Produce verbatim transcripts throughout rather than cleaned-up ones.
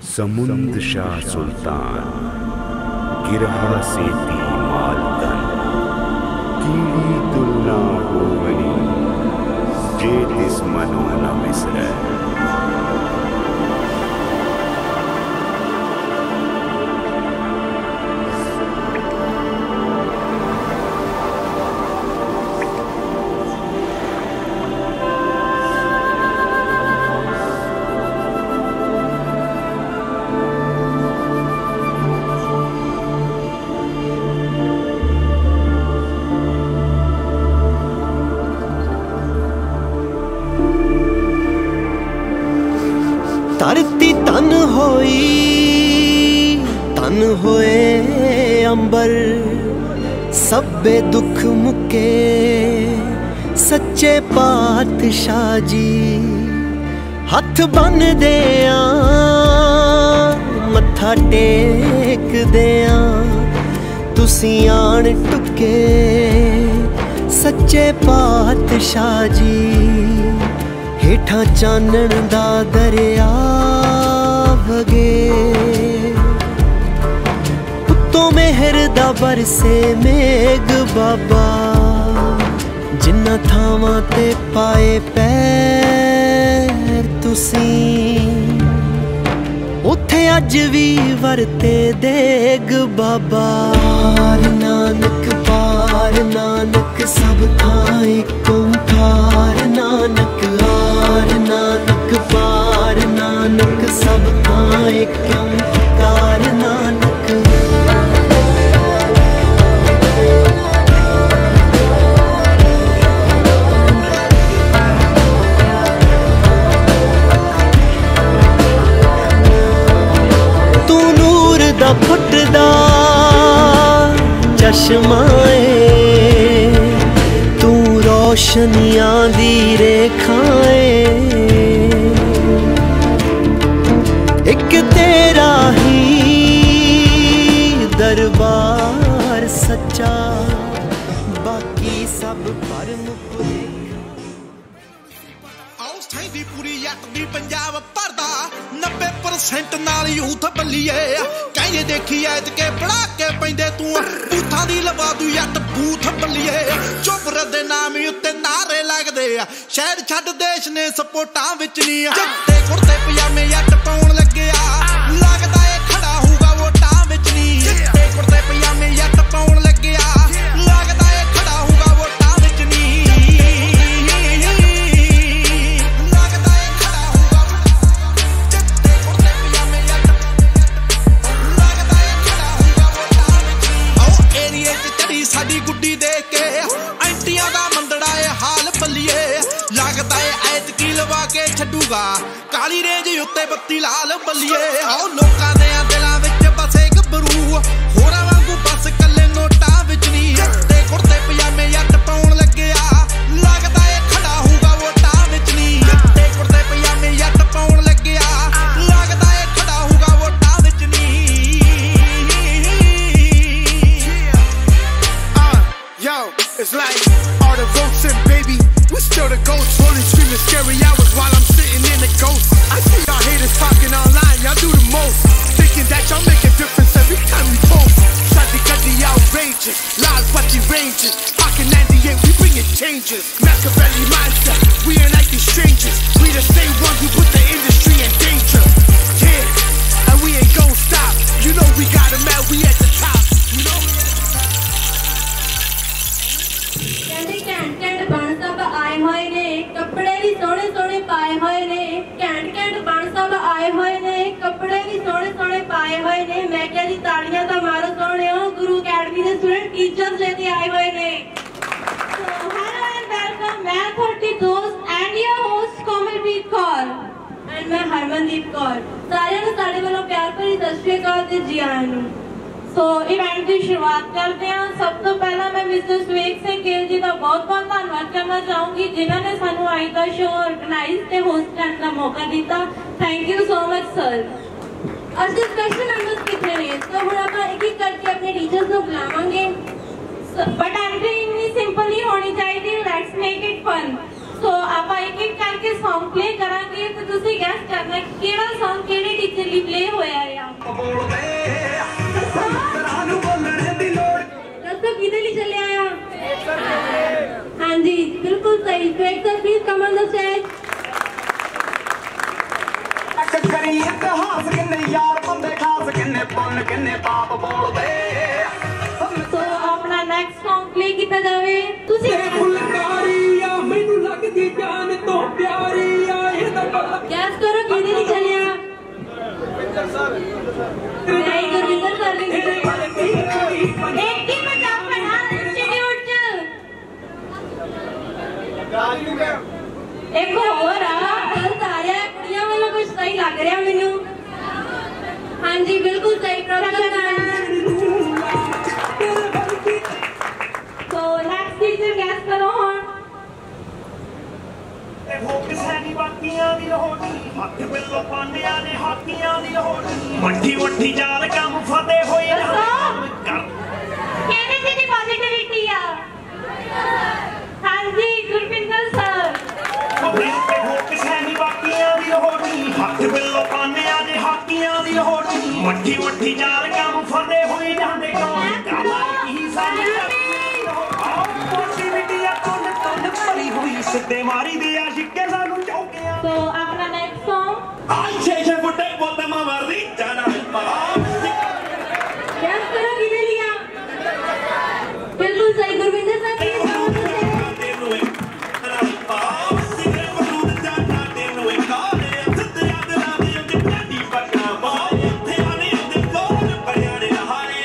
समुंद शाह सुल्तान गिरहा से ती मालतन कीड़ी तुलना होवनी जे तिस मनो न मिसरे। धरती तन होई तन होए अंबर सब्बे दुख मुके सच्चे पातशाह जी हथ बन देया मत्था टेक देया तुसी आन टुके सच्चे पातशाह जी हेठा चानण दा दरिया वगे उत्तों मेहर दा बरसे मेघ बाबा जिन्ना थावां ते पाए पैर तुसी उत्थे अज भी वरते देग बाबा। पार नानक पार नानक सब थां इक ओंकार नानक पार नानक पार नानक सब थां इक ओंकार नानक। तू नूर दा फुटदा चश्मा ए तू रोशनियां दी रेखाएं एक तेरा ही दरबार सच्चा बाकी सब भरम पूरी जट दी पंजाब भरदा नब्बे परसेंट नाल यूथ बल्लीए कहीं देखी ऐत के पढ़ा के पैंदे तू बूथां दी लवा दू जट बूथ बल्लीए चुप दे नाम उत्ते नारे लगदे आ शहर छड्ड देश ने सपोर्टां विच नी जट्टे कुर्ते पजामे जट पाउण लगे आ लगदा ए खड़ा होऊगा वोटां विच नी जट्टे कुर्ते पजामे जट पाउण लगे आ लगदा ए खड़ा होऊगा वोटां विच नी साडी गुड्डी देख के आंटियां दा मंदड़ा ए हाल बल्लीए लगदा ए ऐतकी लवा के छड्डूगा काली रेंज उत्ते बत्ती लाल बल्लीए आओ लोकां दे दिलां विच बसे गबरू होरां वांगू बस कल्ले नोटां विच नी जट्टे कुर्ते पजामे जट पाउण लगे आ लगदा ए खड़ा होऊगा वोटां विच नी जट्टे कुर्ते पजामे जट पाउण लगे आ लगदा ए खड़ा होऊगा वोटां विच नी। Yo, it's like all the votes in, baby. We still the ghosts, rolling, screaming scary hours while I'm sitting in the ghost. I see y'all haters talking online, y'all do the most, thinking that y'all make a difference every time we post. Try to get the outrageous, lies but the ranges. Pocket ninety-eight, we bringing changes. Machiavelli mindset, we ain't like these strangers. We the same ones who put the industry in danger. Yeah, and we ain't gon' stop. You know we got 'em at, we at the top. You know. घैंट घैंट बण सब आए हुए ने कपड़े भी सोहने सोहने पाए हुए ने घैंट घैंट बण सब आए हुए ने कपड़े भी सोहने सोहने पाए हुए ने मैं क्या जी तालियां तो मारो सोहणियो गुरु अकैडमी के स्टूडेंट टीचर्स लेके आए हुए ने। So hello and welcome, मैं थोड़ी दोस्त and your host Komalpreet Kaur and मैं हरमनदीप कौर सारिਆਂ ਨੂੰ ਸਾਡੇ ਵੱਲੋਂ ਪਿਆਰ ਭਰੀ ਸਤਿ ਸ਼੍ਰੀ ਅਕਾਲ ਤੇ ਜੀ ਆਇਆਂ ਨੂੰ। सो इवेंट की शुरुआत करते हैं। सब तो पहला मैं मिस्टर सुवेग सिंह गिल जी का बहुत बहुत धन्यवाद करना चाहूँगी जिन्होंने सानू आज का शो ऑर्गेनाइज ते होस्ट करने का मौका दिता। Thank you so much sir. आज के स्पेशल मेंबर्स कितने ने तो हम आप एक एक करके अपने टीचर्स को बुलावांगे बट एंट्री इतनी सिंपल ही होनी चाहिए। Let's make it fun. So आप एक एक करके सॉन्ग प्ले करांगे तो तुसी गैस करना केड़ा सॉन्ग केड़े टीचर लिए प्ले होया Great sir, please come on the stage. करी इतिहास किन्ने यार बंदे खास किन्ने पुन किन्ने पाप बोलदे So अपना next song play किया जावे तुसी फुलकारी आ मैनू लगदी जान तो प्यारी आ एदा पता गैस करो किने नहीं चलिया नहीं गुरविंदर सर ने एक ही पंजाब पठान इंस्टीट्यूट एक और आ गलत आ रहा है कुड़ियां वाला कुछ सही लग रहा मेनू हाँ जी बिल्कुल सही प्रोफेसर तो नेक्स्ट टीचर गैस करो हाँ वड्डी वड्डी जाल कम फते होए कहने से दी पॉजिटिविटी आ हाँ जी गुरविंदर सर दिल ते हो किसे नी बाकियां दी होनी हੱਥ बिल्लो पानियां दे हाकियां दी होनी वड्डी वड्डी जाल कम फते होए ਜਾਂਦੇ ਕੌਣ ਕਾਲਾ ਕੀ ਸਾਡੀ ਪੋਜ਼ਿਟਿਵਿਟੀ ਆ ਤੁੰਨ ਤੁੰਨ ਭਰੀ ਹੋਈ ਸਿੱਧੇ ਮਾਰੀ ਦੇ ਆਸ਼ਿਕੇ ਸਾਨੂੰ ਚੌਕਿਆਂ तो अपना नेक्स्ट सॉन्ग ਆਈ ਛੇ ਛੇ ਫੁੱਟੇ ਬੋਲਦਾ ਮਾਰਦੀ ਜਾਣਾ ਪਾ गैस करो किने लिया बिल्कुल सही Gurvinder sir please come on the stage ਤੈਨੂੰ ਇੱਕ ਰੰਪਾ ਸਿਰੇ ਬਦੂਦ ਜਾਣਾ ਤੈਨੂੰ ਇੱਕ ਕਾਲੇ ਸਿੱਧਿਆਂ ਦੇ ਨਾਲ ਦੀ ਜਿੱਡੀ ਪੱਕਾ ਮਾਰ ਇੱਥੇ ਆਨੇ ਦੇ ਕੋਲ ਪੜਿਆ ਨੇ ਹਾਰੇ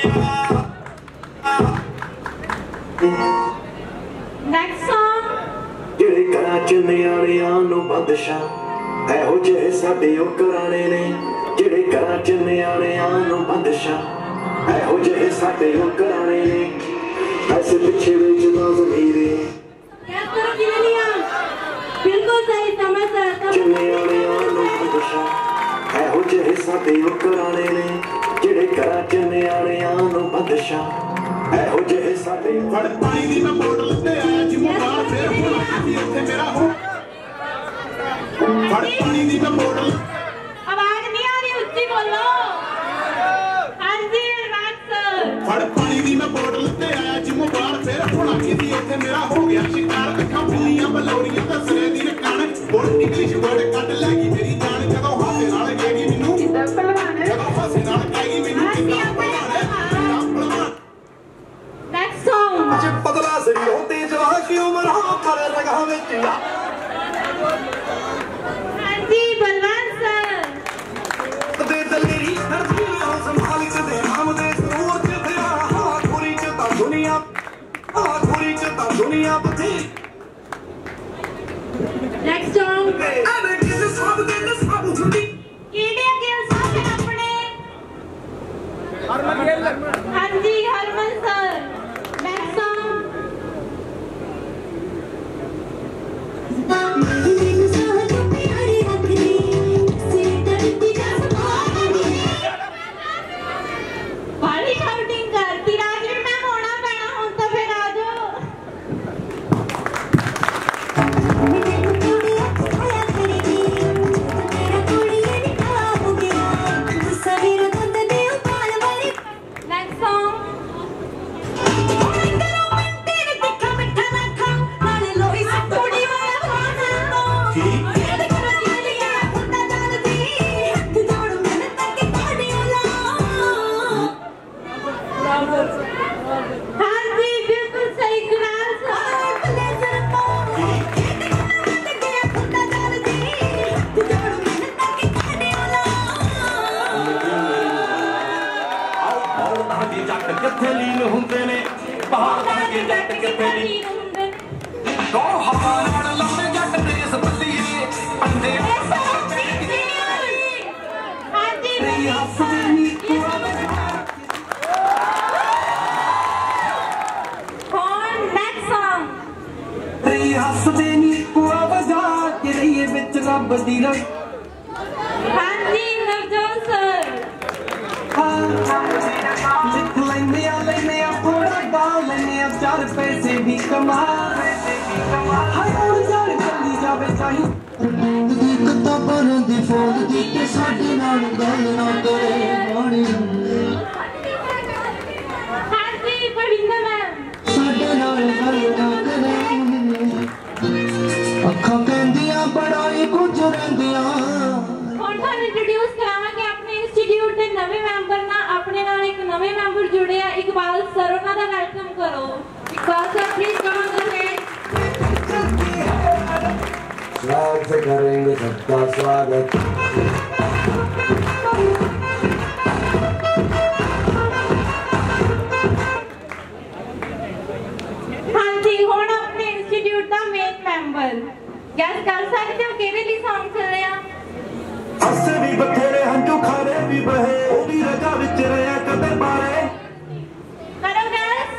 नेक्स्ट सॉन्ग ਜਿਹੜੇ ਘਰਾਂ ਚ ਨਿਆਣਿਆਂ ਨੂੰ ਬੰਦਸ਼ਾਂ ਇਹੋ ਜਿਹੇ ਸਾਡੇ ਉਹ ਘਰਾਣੇ ਨੇ ਜਿਹੜੇ ਘਰਾਂ ਚ ਨਿਆਣਿਆਂ ਨੂੰ ਬੰਦਸ਼ਾਂ ਇਹੋ ਜਿਹੇ ਸਾਡੇ ਉਹ ਘਰਾਣੇ ਨੇ ਐਸੇ ਪਿੱਛੇ ਵੇਚਦਾ ਜ਼ਮੀਰੇ गैस करो किने लिया बिल्कुल सही समय सर ਨਿਆਣਿਆਂ ਨੂੰ ਬੰਦਸ਼ਾਂ ਇਹੋ ਜਿਹੇ ਸਾਡੇ ਉਹ ਘਰਾਣੇ ਨੇ ਜਿਹੜੇ ਘਰਾਂ ਚ ਨਿਆਣਿਆਂ ਨੂੰ ਬੰਦਸ਼ਾਂ ਇਹੋ ਜਿਹੇ ਸਾਡੇ ਫੜ ਪਾਣੀ ਦੀ ਮੈਂ ਬੋਤਲ ਤੇ ਆਇਆ ਜੀ ਮੁਬਾਰ ਫੇਰ ਹੁਣ ਕੀ ਇੱਥੇ ਮੇਰਾ ਹੋ ਫੜ ਪਾਣੀ ਦੀ ਮੈਂ ਬੋਤਲ आवाज नहीं आ रही ऊंची बोलो हाँ जी राज सर ਫੜ ਪਾਣੀ ਦੀ ਮੈਂ ਬੋਤਲ ਤੇ ਆਇਆ ਜੀ ਮੁਬਾਰ ਫੇਰ ਹੁਣ ਕੀ ਇੱਥੇ ਮੇਰਾ ਹੋ ਗਿਆ ਸ਼ਿਕਾਰ ਅੱਖਾਂ ਫੁੱਲੀਆਂ ਬਲੌਰੀਆਂ ਦਸਰੇ ਦੀ ਰਕਾਨ ਹੁਣ ਇੰਗਲਿਸ਼ ਵਰਡ ਕੱਢ ਲੈ ਗਈ ਮੇਰੀ ਜਾਨ ਜਦੋਂ ਹਾਸੇ ਨਾਲ ਗਏਗੀ ਮੈਨੂੰ ਕਿੱਦਾਂ ਪਹਿਲਵਾਨ ਜਦੋਂ ਹਾਸੇ ਨਾਲ ਗਏਗੀ ਮੈਨੂੰ ਕਿੱਦਾਂ ਪਹਿਲਵਾਨ नेक्स्ट सॉन्ग ਚ ਪਤਲਾ ਸਰੀ ਹੋਤੀ ਜਵਾ ਕੀ ਉਮਰ ਹਾਂ ਪਰ ਰਗਾ ਵਿੱਚ हाँ जी बलवान सर ਦੇ ਦਲੇਰੀ ਹਰਦੀ ਹੋ ਸੰਭਾਲ ਕੇ ਦੇ ਨਾਮ ਦੇ ਸਰੂਰ ਚ ਪਿਆ ਹਾ ਖੁਰੀ ਚ ਤਾਂ ਦੁਨੀਆ ਹਾ ਖੁਰੀ ਚ ਤਾਂ ਦੁਨੀਆ ਬਥੀ नेक्स्ट सॉन्ग ਐਵੇਂ ਕਿਸ ਸਭ ਦੇ ਸਭ ਹੁੰਦੀ कीड़े गिल साथ अपने हरमन गिल हाँ जी हरमन सर नेक्स्ट सॉन्ग भारी शाउटिंग करती राजवीर मैम होना पैना हुन तो फिर आ जाओ नेक्स्ट सॉन्ग हाँ जी बिल्कुल सही कुणाल ਜੱਟ ਕਿੱਥੇ ਲੀਨ ਹੁੰਦੇ ਨੇ ਪਹਾੜਾਂ ਦੇ ਜੱਟ ਕਿੱਥੇ ਲੀਨ ਕੋ ਹਵਾ ਨਾਲ ਲਾਉਂਦੇ ਜੱਟ ਦੇਸ ਬੱਲੀਏ ਅੰਦੇ हाँ जी कौन नेक्स्ट सॉन्ग ਤੇਰੀ ਹੱਸਦੇ ਨੀ ਪੂਆ ਵਜਾ ਕੇ ਰਹੀਏ ਵਿੱਚ ਰੱਬ ਦੀ ਰਗ हाँ जी नवजोत सर ਲਿਖ ਲੈਂਦੇ ਆ ਲੈਂਦੇ ਆ ਥੋੜਾ ਗਾ ਲੈਂਦੇ ਆ ਚਾਰ ਪੈਸੇ ਵੀ ਕਮਾ ਹਾਏ ਹੁਣ ਜਾਣ ਚੱਲੀ ਜਾਵੇ ਚਾਹੀ ਦੀ ਕਿਤਾਬਾਂ ਦੀ ਫੋਨ ਦੀ ਤੇ ਸਾਡੇ ਨਾਲ ਗੱਲ ਨਾ ਕਰੇ ਮਾਣੀ हाँ जी बड़िंदा मैम ਸਾਡੇ ਨਾਲ ਗੱਲ ਨਾ ਕਰੇ Sponsor, please come on the stage. स्वागत से करेंगे सबका स्वागत। हाँ जी, हुण अपने इंस्टीट्यूट का मेन मेंबर गैस कर सकते हो किहदे लई सॉन्ग चल रहा? हसे भी बथेरे हंझू खारे भी बहे ओ भी रजा विच रहा कदे मारे करो गैस।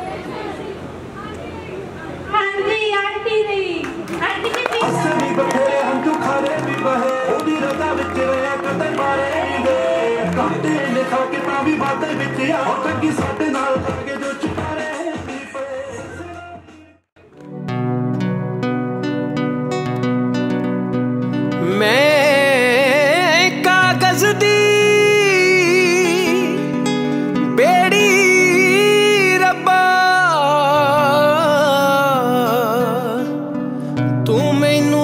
हाँ जी, आंटी जी आंटी जी हसे भी बथेरे हंझू खारे भी बहे ओ भी रजा विच रहा कदे मारे वे काटे लिखा के ता भी बातें विच आ तकी साडे नाल लागे जो चुपारे मैं कागज दी बेड़ी रब्बा तू मैनू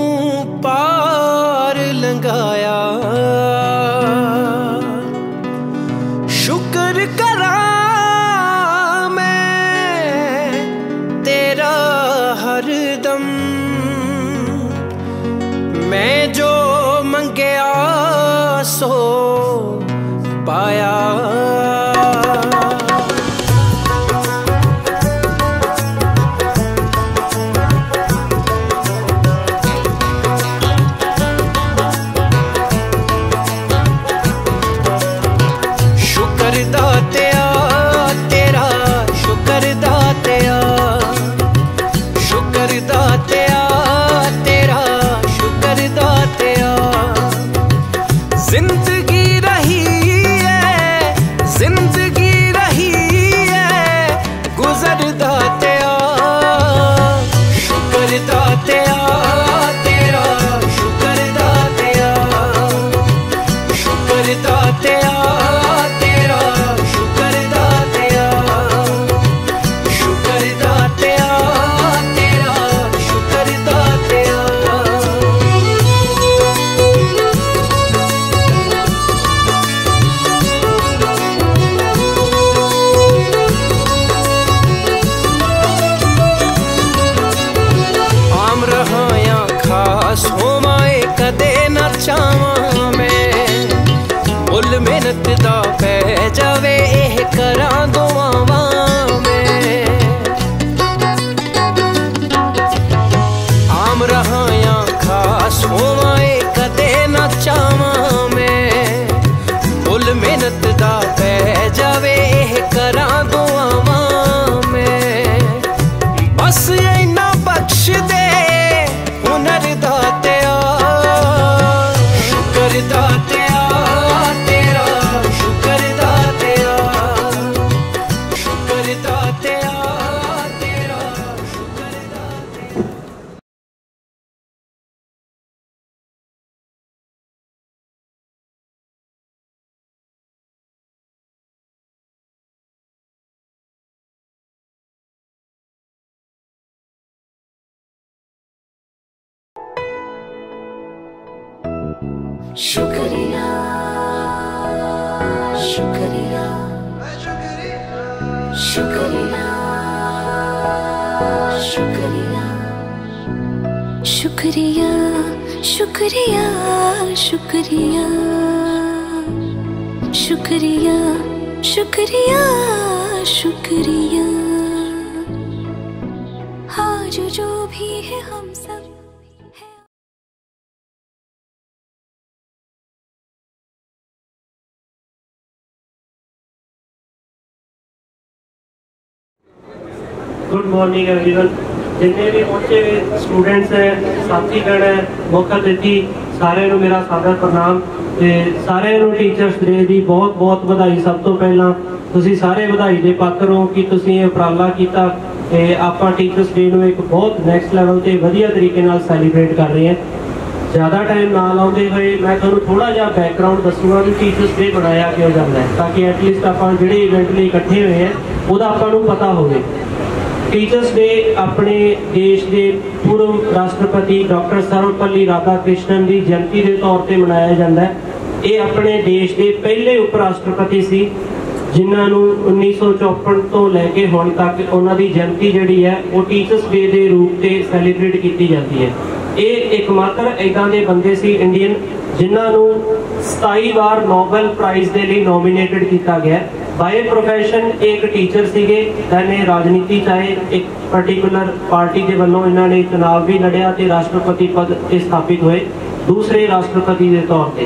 पार लंघाया शुक्र करा मैं तेरा हरदम मैं जो मंगया सो पाया शुक्र दातिया तेरा शुक्र दातिया शुक्र दातिया तेरा शुक्र दातिया जिंदगी रही है जिंदगी रही है गुजर दातिया शुक्र दातिया तेरा शुक्र दातिया शुक्र दातिया तेरा शुक्र दातिया शुक्र दातिया तेरा शुक्र दातिया आम रहा या खास होवाए कदे न चावां मैं मुल मेहनत दा पै जावे एह करां दुआवां मैं आम रहा या खास होवाए कदे न चावां मैं मुल मेहनत दा पै जावे एह करां दुआवां मैं बस इन्ना बख्श दे हुनर दातिया शुक्र दातिया तेरा शुक्र दातिया शुक्र दातिया तेरा शुक्र दातिया शुक्रिया शुक्रिया शुक्रिया शुक्रिया शुक्रिया शुक्रिया शुक्रिया शुक्रिया शुक्रिया शुक्रिया आज जो भी है हम सब गुड मॉर्निंग एवरीवन जिन्हें भी पहुंचे हुए स्टूडेंट्स हैं साथीगण है मुख अतिथि सारे नूं मेरा सादर प्रणाम ते सारे नूं टीचर्स डे दी बहुत बहुत बधाई। सब तो पहला तुसी सारे बधाई दे पात्र हो कि तुसी ये उपराला कीता ते आपां टीचर्स डे नूं एक बहुत नैक्सट लैवल ते वधिया तरीके नाल सैलीब्रेट कर रहे हैं। ज़्यादा टाइम ना लाउंदे होए मैं तुहानूं थोड़ा जिहा बैकग्राउंड दसूंगा कि टीचर्स डे मनाया क्यों जाता है ताकि एटलीस्ट आपां जिहड़े इवेंट लई इकट्ठे हुए हैं उहदा आपां नूं पता होवे। टीचर्स डे अपने देश के पूर्व राष्ट्रपति डॉक्टर सर्वपल्ली राधाकृष्णन की जयंती के तौर पर मनाया जाता है। ये अपने देश के पहले उप राष्ट्रपति सी ਜਿਨ੍ਹਾਂ ਨੂੰ ਉੱਨੀ ਸੌ ਚੌਪਨ ਤੋਂ ਲੈ ਕੇ ਹੁਣ ਤੱਕ ਉਹਨਾਂ ਦੀ ਜਯੰਤੀ ਜਿਹੜੀ ਹੈ ਉਹ ਟੀਚਰਸ ਡੇ ਦੇ ਰੂਪ ਤੇ ਸੈਲੀਬ੍ਰੇਟ ਕੀਤੀ ਜਾਂਦੀ ਹੈ। ਇਹ ਇੱਕਮਾਤਰ ਇੱਦਾਂ ਦੇ ਬੰਦੇ ਸੀ ਇੰਡੀਅਨ ਜਿਨ੍ਹਾਂ ਨੂੰ ਸਤਾਈ ਵਾਰ ਨੋਬਲ ਪ੍ਰਾਈਜ਼ ਦੇ ਲਈ ਨੋਮੀਨੇਟਡ ਕੀਤਾ ਗਿਆ। ਬਾਏ ਪ੍ਰੋਫੈਸ਼ਨ ਇੱਕ ਟੀਚਰ ਸੀਗੇ, then ਰਾਜਨੀਤੀ ਚਾਹੇ ਇੱਕ ਪਾਰਟੀਕੂਲਰ ਪਾਰਟੀ ਦੇ ਵੱਲੋਂ ਇਹਨਾਂ ਨੇ ਚੁਣਾਵ ਵੀ ਲੜਿਆ ਤੇ ਰਾਸ਼ਟਰਪਤੀ ਪਦ ਤੇ ਸਥਾਪਿਤ ਹੋਏ ਦੂਸਰੇ ਰਾਸ਼ਟਰਪਤੀ ਦੇ ਤੌਰ ਤੇ।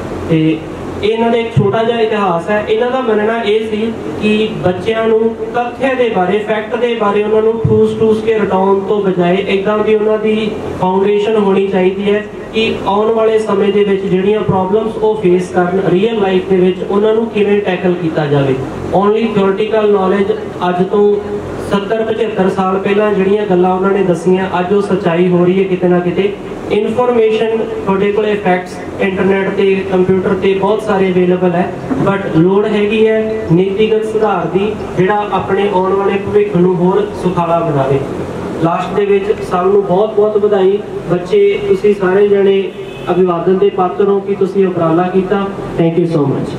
ਤੇ ਇਹਨਾਂ ਦਾ ਇੱਕ ਛੋਟਾ ਜਿਹਾ ਇਤਿਹਾਸ ਹੈ। ਇਹਨਾਂ ਦਾ ਮੰਨਣਾ ਇਹ ਸੀ ਕਿ ਬੱਚਿਆਂ ਨੂੰ ਤੱਥਯ ਦੇ ਬਾਰੇ ਫੈਕਟ ਦੇ ਬਾਰੇ ਉਹਨਾਂ ਨੂੰ ਠੂਸ ਠੂਸ ਕੇ ਰਟਾਉਣ ਤੋਂ ਬਜਾਏ ਇੱਦਾਂ ਦੀ ਉਹਨਾਂ ਦੀ ਫਾਊਂਡੇਸ਼ਨ ਹੋਣੀ ਚਾਹੀਦੀ ਹੈ ਕਿ ਆਉਣ ਵਾਲੇ ਸਮੇਂ ਦੇ ਵਿੱਚ ਜਿਹੜੀਆਂ ਪ੍ਰੋਬਲਮਸ ਉਹ ਫੇਸ ਕਰਨ ਰੀਅਲ ਲਾਈਫ ਦੇ ਵਿੱਚ ਉਹਨਾਂ ਨੂੰ ਕਿਵੇਂ ਟੈਕਲ ਕੀਤਾ ਜਾਵੇ। ਓਨਲੀ ਥਿਓਰੀਟੀਕਲ ਨੌਲੇਜ ਅੱਜ ਤੋਂ ਸੱਤਰ ਪਝੱਤਰ ਸਾਲ ਪਹਿਲਾਂ ਜਿਹੜੀਆਂ ਗੱਲਾਂ ਉਹਨਾਂ ਨੇ ਦੱਸੀਆਂ ਅੱਜ ਉਹ ਸੱਚਾਈ ਹੋ ਰਹੀ ਹੈ ਕਿਤੇ ਨਾ ਕਿਤੇ। ਇਨਫੋਰਮੇਸ਼ਨ ਤੁਹਾਡੇ ਕੋਲੇ ਫੈਕਟਸ ਇੰਟਰਨੈਟ ਤੇ ਕੰਪਿਊਟਰ ਤੇ ਬਹੁਤ ਸਾਰੇ ਅਵੇਲੇਬਲ ਹੈ, ਬਟ ਲੋੜ ਹੈਗੀ ਹੈ ਨੀਤੀਗਤ ਸੁਧਾਰ ਦੀ ਜਿਹੜਾ ਆਪਣੇ ਆਉਣ ਵਾਲੇ ਭਵਿੱਖ ਨੂੰ ਹੋਰ ਸੁਖਾਲਾ ਬਣਾਵੇ। ਲਾਸਟ ਦੇ ਵਿੱਚ ਸਭ ਨੂੰ ਬਹੁਤ ਬਹੁਤ ਵਧਾਈ। ਬੱਚੇ ਤੁਸੀਂ ਸਾਰੇ ਜਣੇ ਅਭਿਵਾਦਨ ਦੇ ਪਾਤਰ ਹੋ ਕਿ ਤੁਸੀਂ ਉਪਰਾਲਾ ਕੀਤਾ। Thank you so much.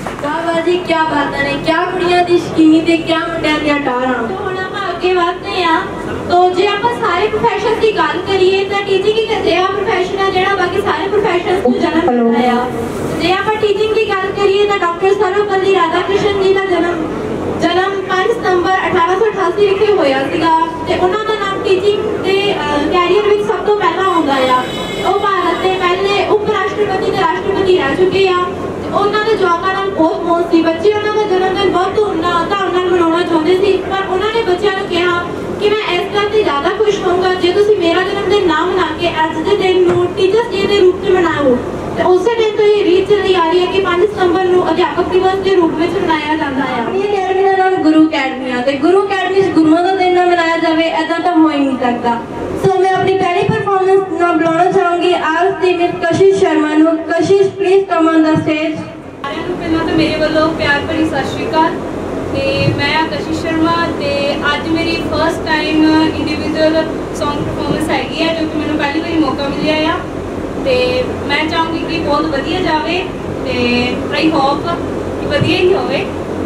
ਵਾਹ ਜੀ ਕੀ ਬਾਤਾਂ ਨੇ, ਕੀ ਕੁੜੀਆਂ ਦੀ ਸ਼ਕੀਨ ਤੇ ਕੀ ਮੁੰਡਿਆਂ ਦੀਆਂ ਟਾਰਾਂ। ਹੁਣ ਆਪਾਂ ਅੱਗੇ ਵਧਦੇ ਆ। तो जे आप सारे प्रोफेशन की गल करिए तो टीचिंग एक अजिहा प्रोफेशन है जिहड़ा बाकी सारे प्रोफेशन को जन्म दिता है। जे आप टीचिंग की गल करिए तो डॉक्टर सर्वपल्ली राधाकृष्णन जी का जन्म जन्म पाँच सितंबर अठारह सौ अठासी विखे होया सीगा ते उन्हां दा नाम टीचिंग दे कैरियर विच सब तो पहला आउंदा आ। ਉਹ ਭਾਰਤ ਦੇ ਪਹਿਲੇ ਉਪ ਰਾਸ਼ਟਰਪਤੀ ਤੇ ਰਾਸ਼ਟਰਪਤੀ ਰਹਿ ਚੁੱਕੇ ਆ। ਉਹਨਾਂ ਦੇ ਜਵਾਕਾਂ ਨਾਲ ਬਹੁਤ ਮੋਹ ਸੀ। ਬੱਚੇ ਉਹਨਾਂ ਦਾ ਜਨਮ ਦਿਨ ਬਹੁਤ ਧੂਮ ਨਾਲ ਮਨਾਉਣਾ ਚਾਹੁੰਦੇ ਸੀ, ਪਰ ਉਹਨਾਂ ਨੇ ਬੱਚਿਆਂ ਨੂੰ ਕਿਹਾ ਕਿ ਮੈਂ ਇਸ ਗੱਲ ਤੇ ਜ਼ਿਆਦਾ ਖੁਸ਼ ਹੋਊਂਗਾ ਜੇ ਤੁਸੀਂ ਮੇਰਾ ਜਨਮ ਦਿਨ ਨਾ ਮਨਾ ਕੇ ਅੱਜ ਦੇ ਦਿਨ ਨੂੰ ਟੀਚਰਸ ਡੇ ਦੇ ਰੂਪ 'ਚ ਮਨਾਓ। ਤੇ ਉਸੇ ਦਿਨ ਤੋਂ ਇਹ ਰੀਤ ਚੱਲੀ ਆ ਰਹੀ ਹੈ ਕਿ ਪੰਜ ਸਤੰਬਰ ਨੂੰ ਅਧਿਆਪਕ ਦਿਵਸ ਦੇ ਰੂਪ ਵਿੱਚ ਮਨਾਇਆ ਜਾਂਦਾ ਹੈ। ਆਪਣੀ ਅਕੈਡਮੀ ਦਾ ਨਾਮ ਗੁਰੂ ਅਕੈਡਮੀ ਆ ਤੇ ਗੁਰੂ ਅਕੈਡਮੀ 'ਚ ਗੁਰੂਆਂ ਦਾ ਦਿਨ ਨਾ ਮਨਾਇਆ ਜਾਵੇ ਏਦਾਂ ਤਾਂ ਹੋ ਹੀ ਨਹੀਂ ਸਕਦਾ। ਸੋ ਮੈਂ ਆਪਣੀ ਪਹਿਲੀ ਪਰਫਾਰਮੈਂਸ ਨਾਲ ਬੁਲਾਉਣਾ ਚਾਹੂੰਗੀ ਆਜ ਦੀ ਮਿਸ ਕਸ਼ਿਸ਼ ਸ਼ਰਮਾ ਨੂੰ। Kashish please come on the stage. ਸਾਰਿਆਂ ਨੂੰ ਪਹਿਲਾਂ ਤਾਂ ਮੇਰੇ ਵੱਲੋਂ ਪਿਆਰ ਭਰੀ ਸਤਿ ਸ਼੍ਰੀ ਅਕਾਲ। ਤੇ ਮੈਂ ਕਸ਼ਿਸ਼ ਸ਼ਰਮਾ ਤੇ ਅੱਜ ਮੇਰੀ first time individual song performance ਹੈਗੀ ਹੈ ਜੋ ਕਿ ਮੈਨੂੰ ਪਹਿਲੀ ਵਾਰੀ ਮੌਕਾ ਮਿਲਿਆ ਆ ਤੇ ਮੈਂ ਚਾਹੂੰਗੀ ਕਿ ਬਹੁਤ ਵਧੀਆ ਜਾਵੇ ਤੇ ਆਈ ਹੋਪ ਕਿ ਵਧੀਆ ਹੀ ਹੋਵੇ।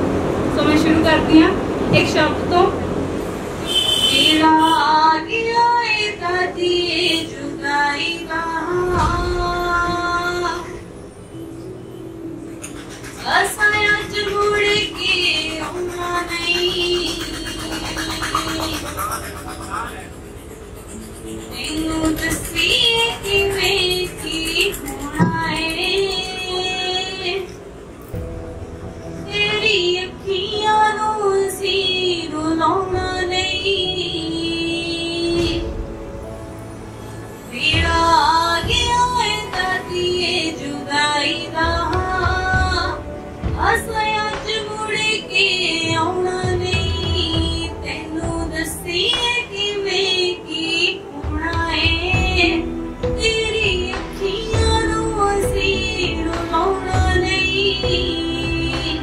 ਸੋ ਮੈਂ ਸ਼ੁਰੂ ਕਰਦੀ ਹਾਂ ਇੱਕ ਸ਼ਬਦ ਤੋਂ। ਮੇਰਾ ਆ ਗਿਆ ਏ ਦਾਦੀ ਜੁਗਾਈ ਦਾ ਅਸਾਂ ਅੱਜ ਮੁੜ ਕੇ ਆਉਣਾ ਨਹੀਂ ਤੈਨੂੰ ਦੱਸੀਏ ਕਿਵੇਂ ਕੀ ਹੋਣਾ ਏ ਤੇਰੀ ਅੱਖੀਆਂ ਨੂੰ ਸੀ ਰੁਲਾਉਣਾ ਨਹੀਂ ਵੇਲਾ ਆ ਗਿਆ ਏ ਦਾਦੀਏ ਜੁਦਾਈ ਦਾ ਅਸਾਂ ਅੱਜ ਮੁੜ ਕੇ ਆਉਣਾ ਨਹੀਂ ਤੈਨੂੰ ਦੱਸੀਏ ਕਿਵੇਂ ਕੀ ਹੋਣਾ ਏ ਤੇਰੀ ਅੱਖੀਆਂ ਨੂੰ ਅਸੀਂ ਰੁਲਾਉਣਾ ਨਹੀਂ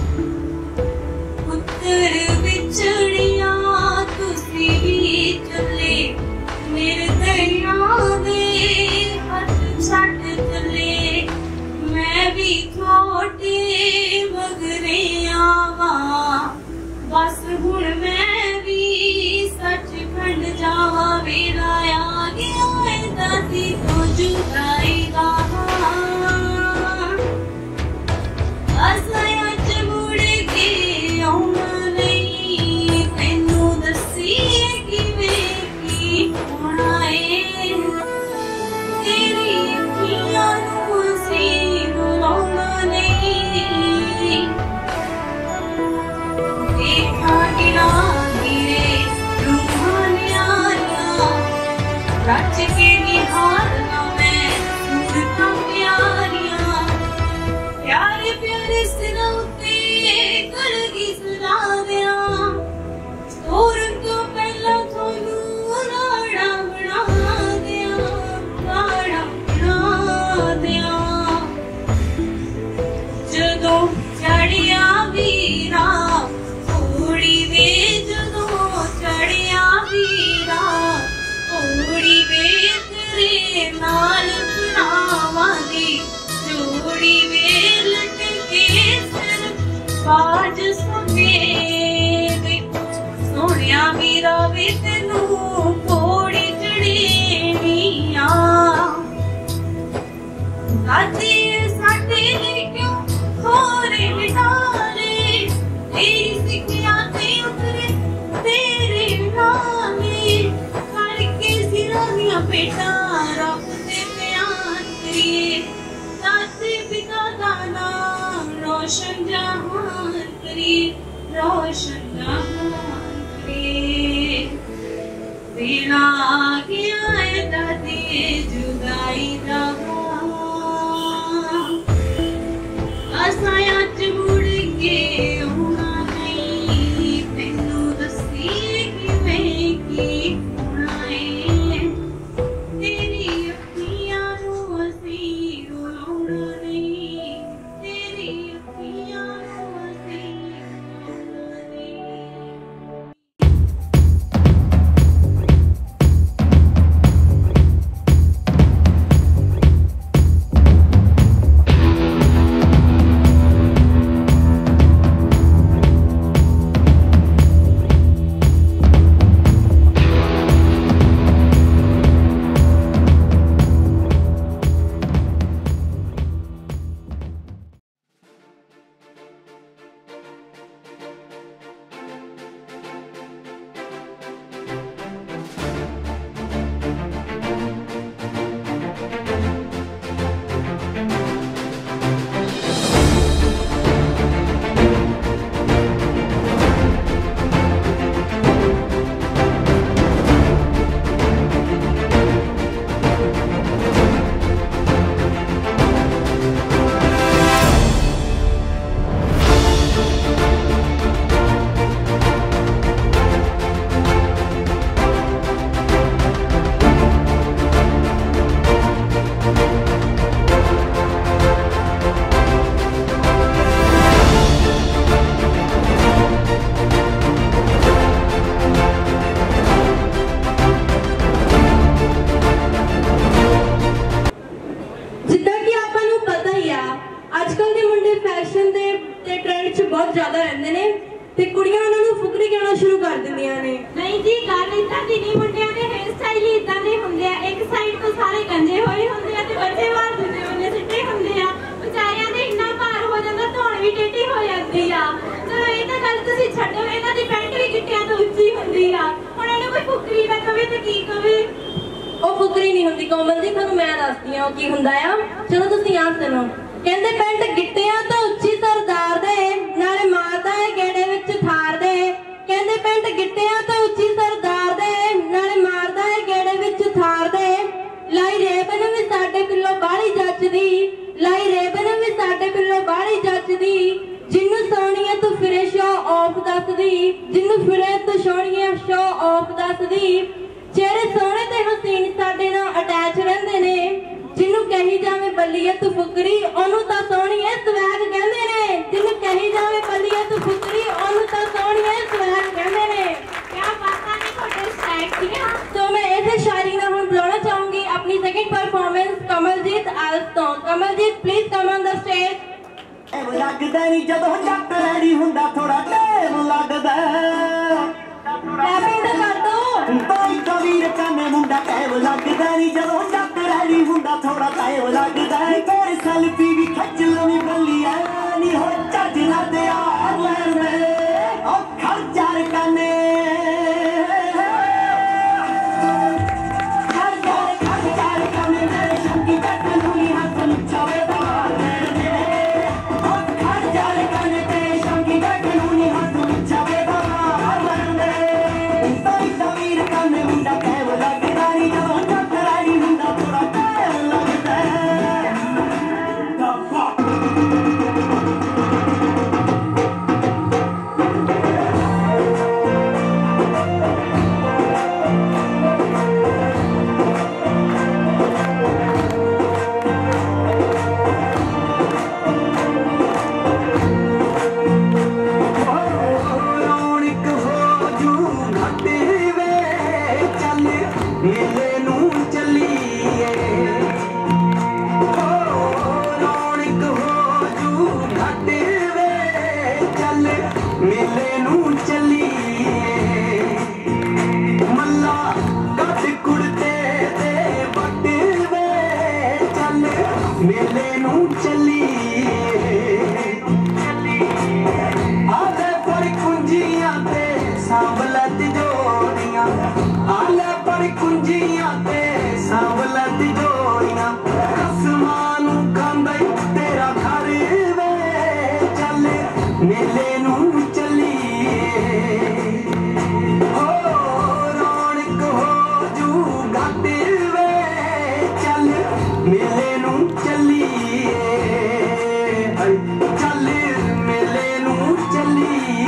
ਪੁੱਤਰ ਵਿਛੜਿਆ ਤੁਸੀਂ ਵੀ ਚੱਲੇ ਮੇਰੇ ਦਰਿਆ ਦੇ ਹੱਥ ਛੱਡ ਚੱਲੇ ਮੈਂ ਵੀ ਤੁਹਾਡੇ ਮਗਰੇ ਆਵਾਂ ਬਸ ਹੁਣ ਮੈਂ ਵੀ ਸੱਚਖੰਡ ਜਾਵਾਂ ਵੇਲਾ ਆ ਗਿਆ ਏ ਦਾਦੀ ਤੋਂ ਜੁਦਾਈ ਦਾ ਅਸਾਂ ਅੱਜ ਮੁੜ ਕੇ ਆਉਣਾ ਨਹੀਂ ਤੈਨੂੰ ਦੱਸੀਏ ਕਿਵੇਂ ਕੀ ਹੋਣਾ ਏ ਤੇਰੀ ਅੱਖੀਆਂ ਨੂੰ ਅਸੀਂ ਰੁਲਾਉਣਾ ਨਹੀਂ ਦੇਖਾਂ ਗਿਰਾ ਗਿਰੇ ਰੂਹਾਨੀਆਂ ਰੱਜ ਕੇ ਨਿਹਾਰਨਾ ਮੈਂ ਸੂਰਤਾਂ ਪਿਆਰੀਆਂ ਪਿਆਰੇ ਪਿਆਰੇ ਸਿਰਾਂ ਉੱਤੇ ਕਲਗੀ ਸਜਾ ਦਿਆਂ ਤੋਰਨ ਤੋਂ ਪਹਿਲਾਂ ਤੁਹਾਨੂੰ ਲਾੜਾ ਬਣਾ ਦਿਆਂ ਲਾੜਾ ਬਣਾ ਦਿਆਂ ਜਦੋਂ ਚੜਿਆ ਵੀਰਾ ਥੋੜੀ ਵੇ ਜਦੋਂ ਚੜਿਆ ਵੀਰਾ ਥੋੜੀ ਵੇ ਤੇਰੇ ਨਾਲ ਬਣਾਵਾਂ ਦੀ ਜੋੜੀ ਵੇ ਲਟਕੇ ਸਿਰ आवाज सुने वे सोनिया वीरा वे तेनू कोड़ी चढ़ेनिया दादी साडे लिए क्यों होरे बिटारे तेरी सिक्कियां ते उतरे तेरे नामे करके सिरानिया बेटा रब दे बयान करिए दादी पिता दा नाम रोशन जहान करिए रोशन जहान करिए बिना गया है दादी जुदाई दा असाया च मुड़ के होना नहीं तेनू दसी किवें की होना है तेरी अखियां नू असी रुलाउणा नहीं तेरी अखियां नू असी रुलाउणा नहीं। The fuck? मेले नू चलिए हो रौनक हो जूगा दिल वे चल मेले नू चलिए चल मेले नू चलिए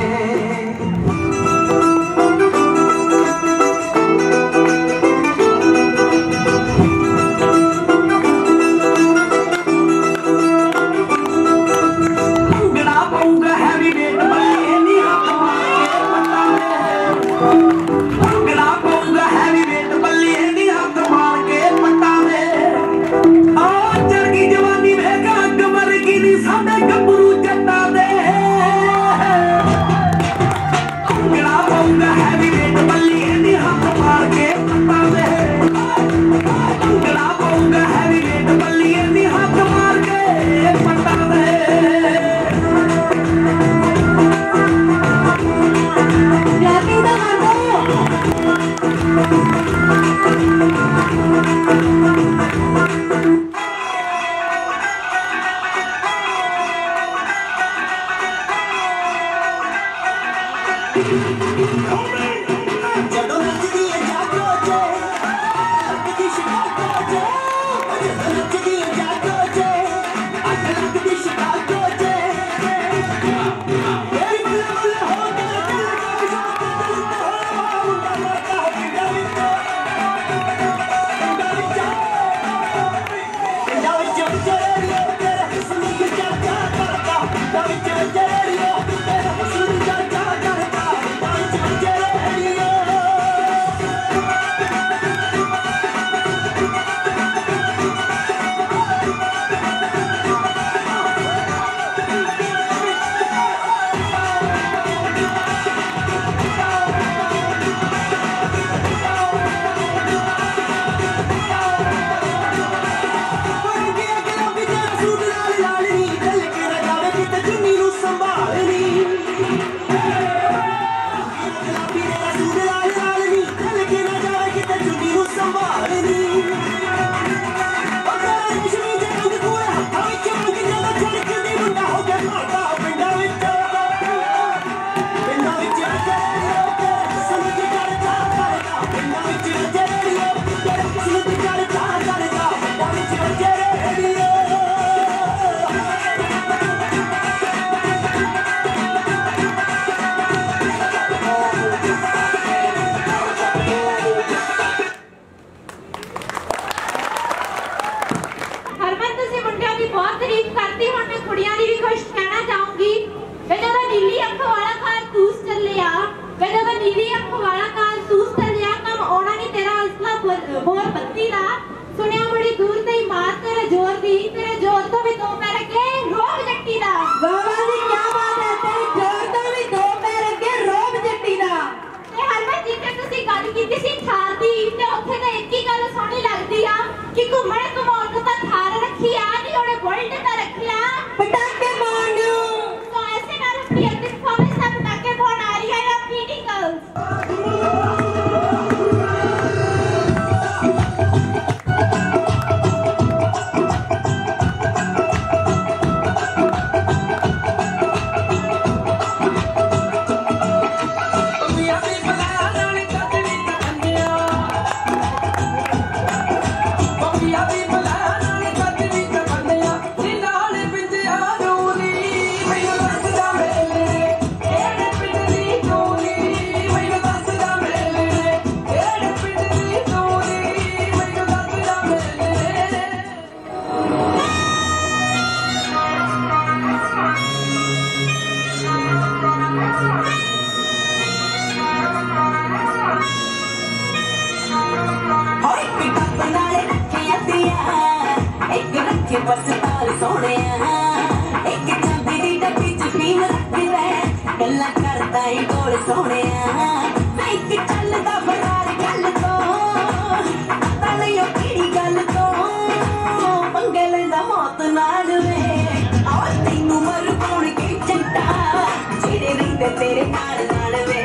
तेरे नाल नाल वे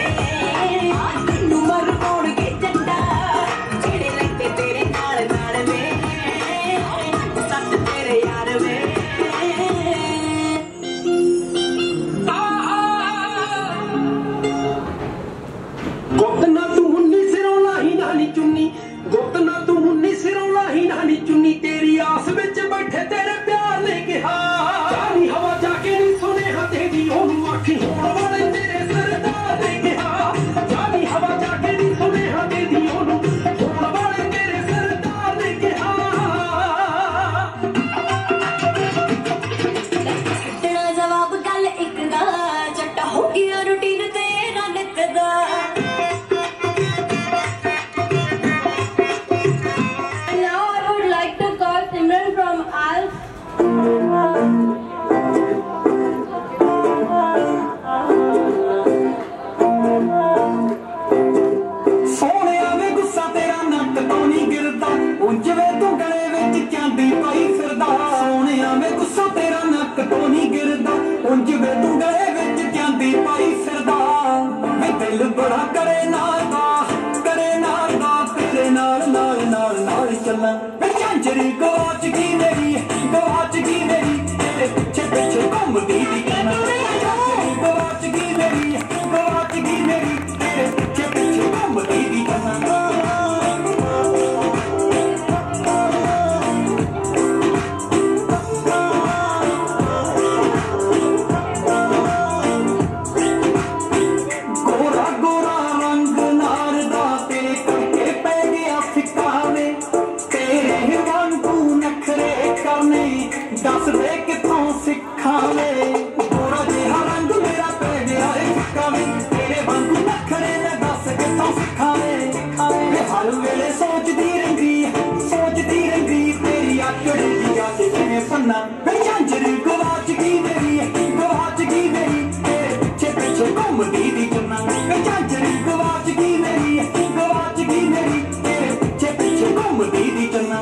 तेनू मर पाउण के चंडा जेड़े लगदे तेरे नाल नाल वे सत तेरे यार वे उंज वे तू गले विच चांदी पाई फिरदा वे दिल बड़ा करे नाल दा करे नाल दा तेरे नाल नाल नाल नाल चलना वे झांझरी गवाच गई मेरी गवाच गई मेरी तेरे पिछे पिछे घूमदी दी कहना झांझरी गवाच गई मेरी गवाच गई मेरी तेरे पिछे पिछे घूमदी दी कहना दस दे किथों सिखावे गोरा जिहा रंग मेरा पै गया फिक्का वे तेरे वांगू नखरे ने दस किथों सिखावे वे हर वेले सोचदी रहिंदी सोचदी रहिंदी तेरी आकड़ी दी गल किवें फन्ना वे झांझरी गवाच गई मेरी गवाच गई मेरी तेरे पिछे पिछे घूमदी दी चन्ना वे झांझरी गवाच गई मेरी गवाच गई मेरी तेरे पिछे पिछे घूमदी दी चन्ना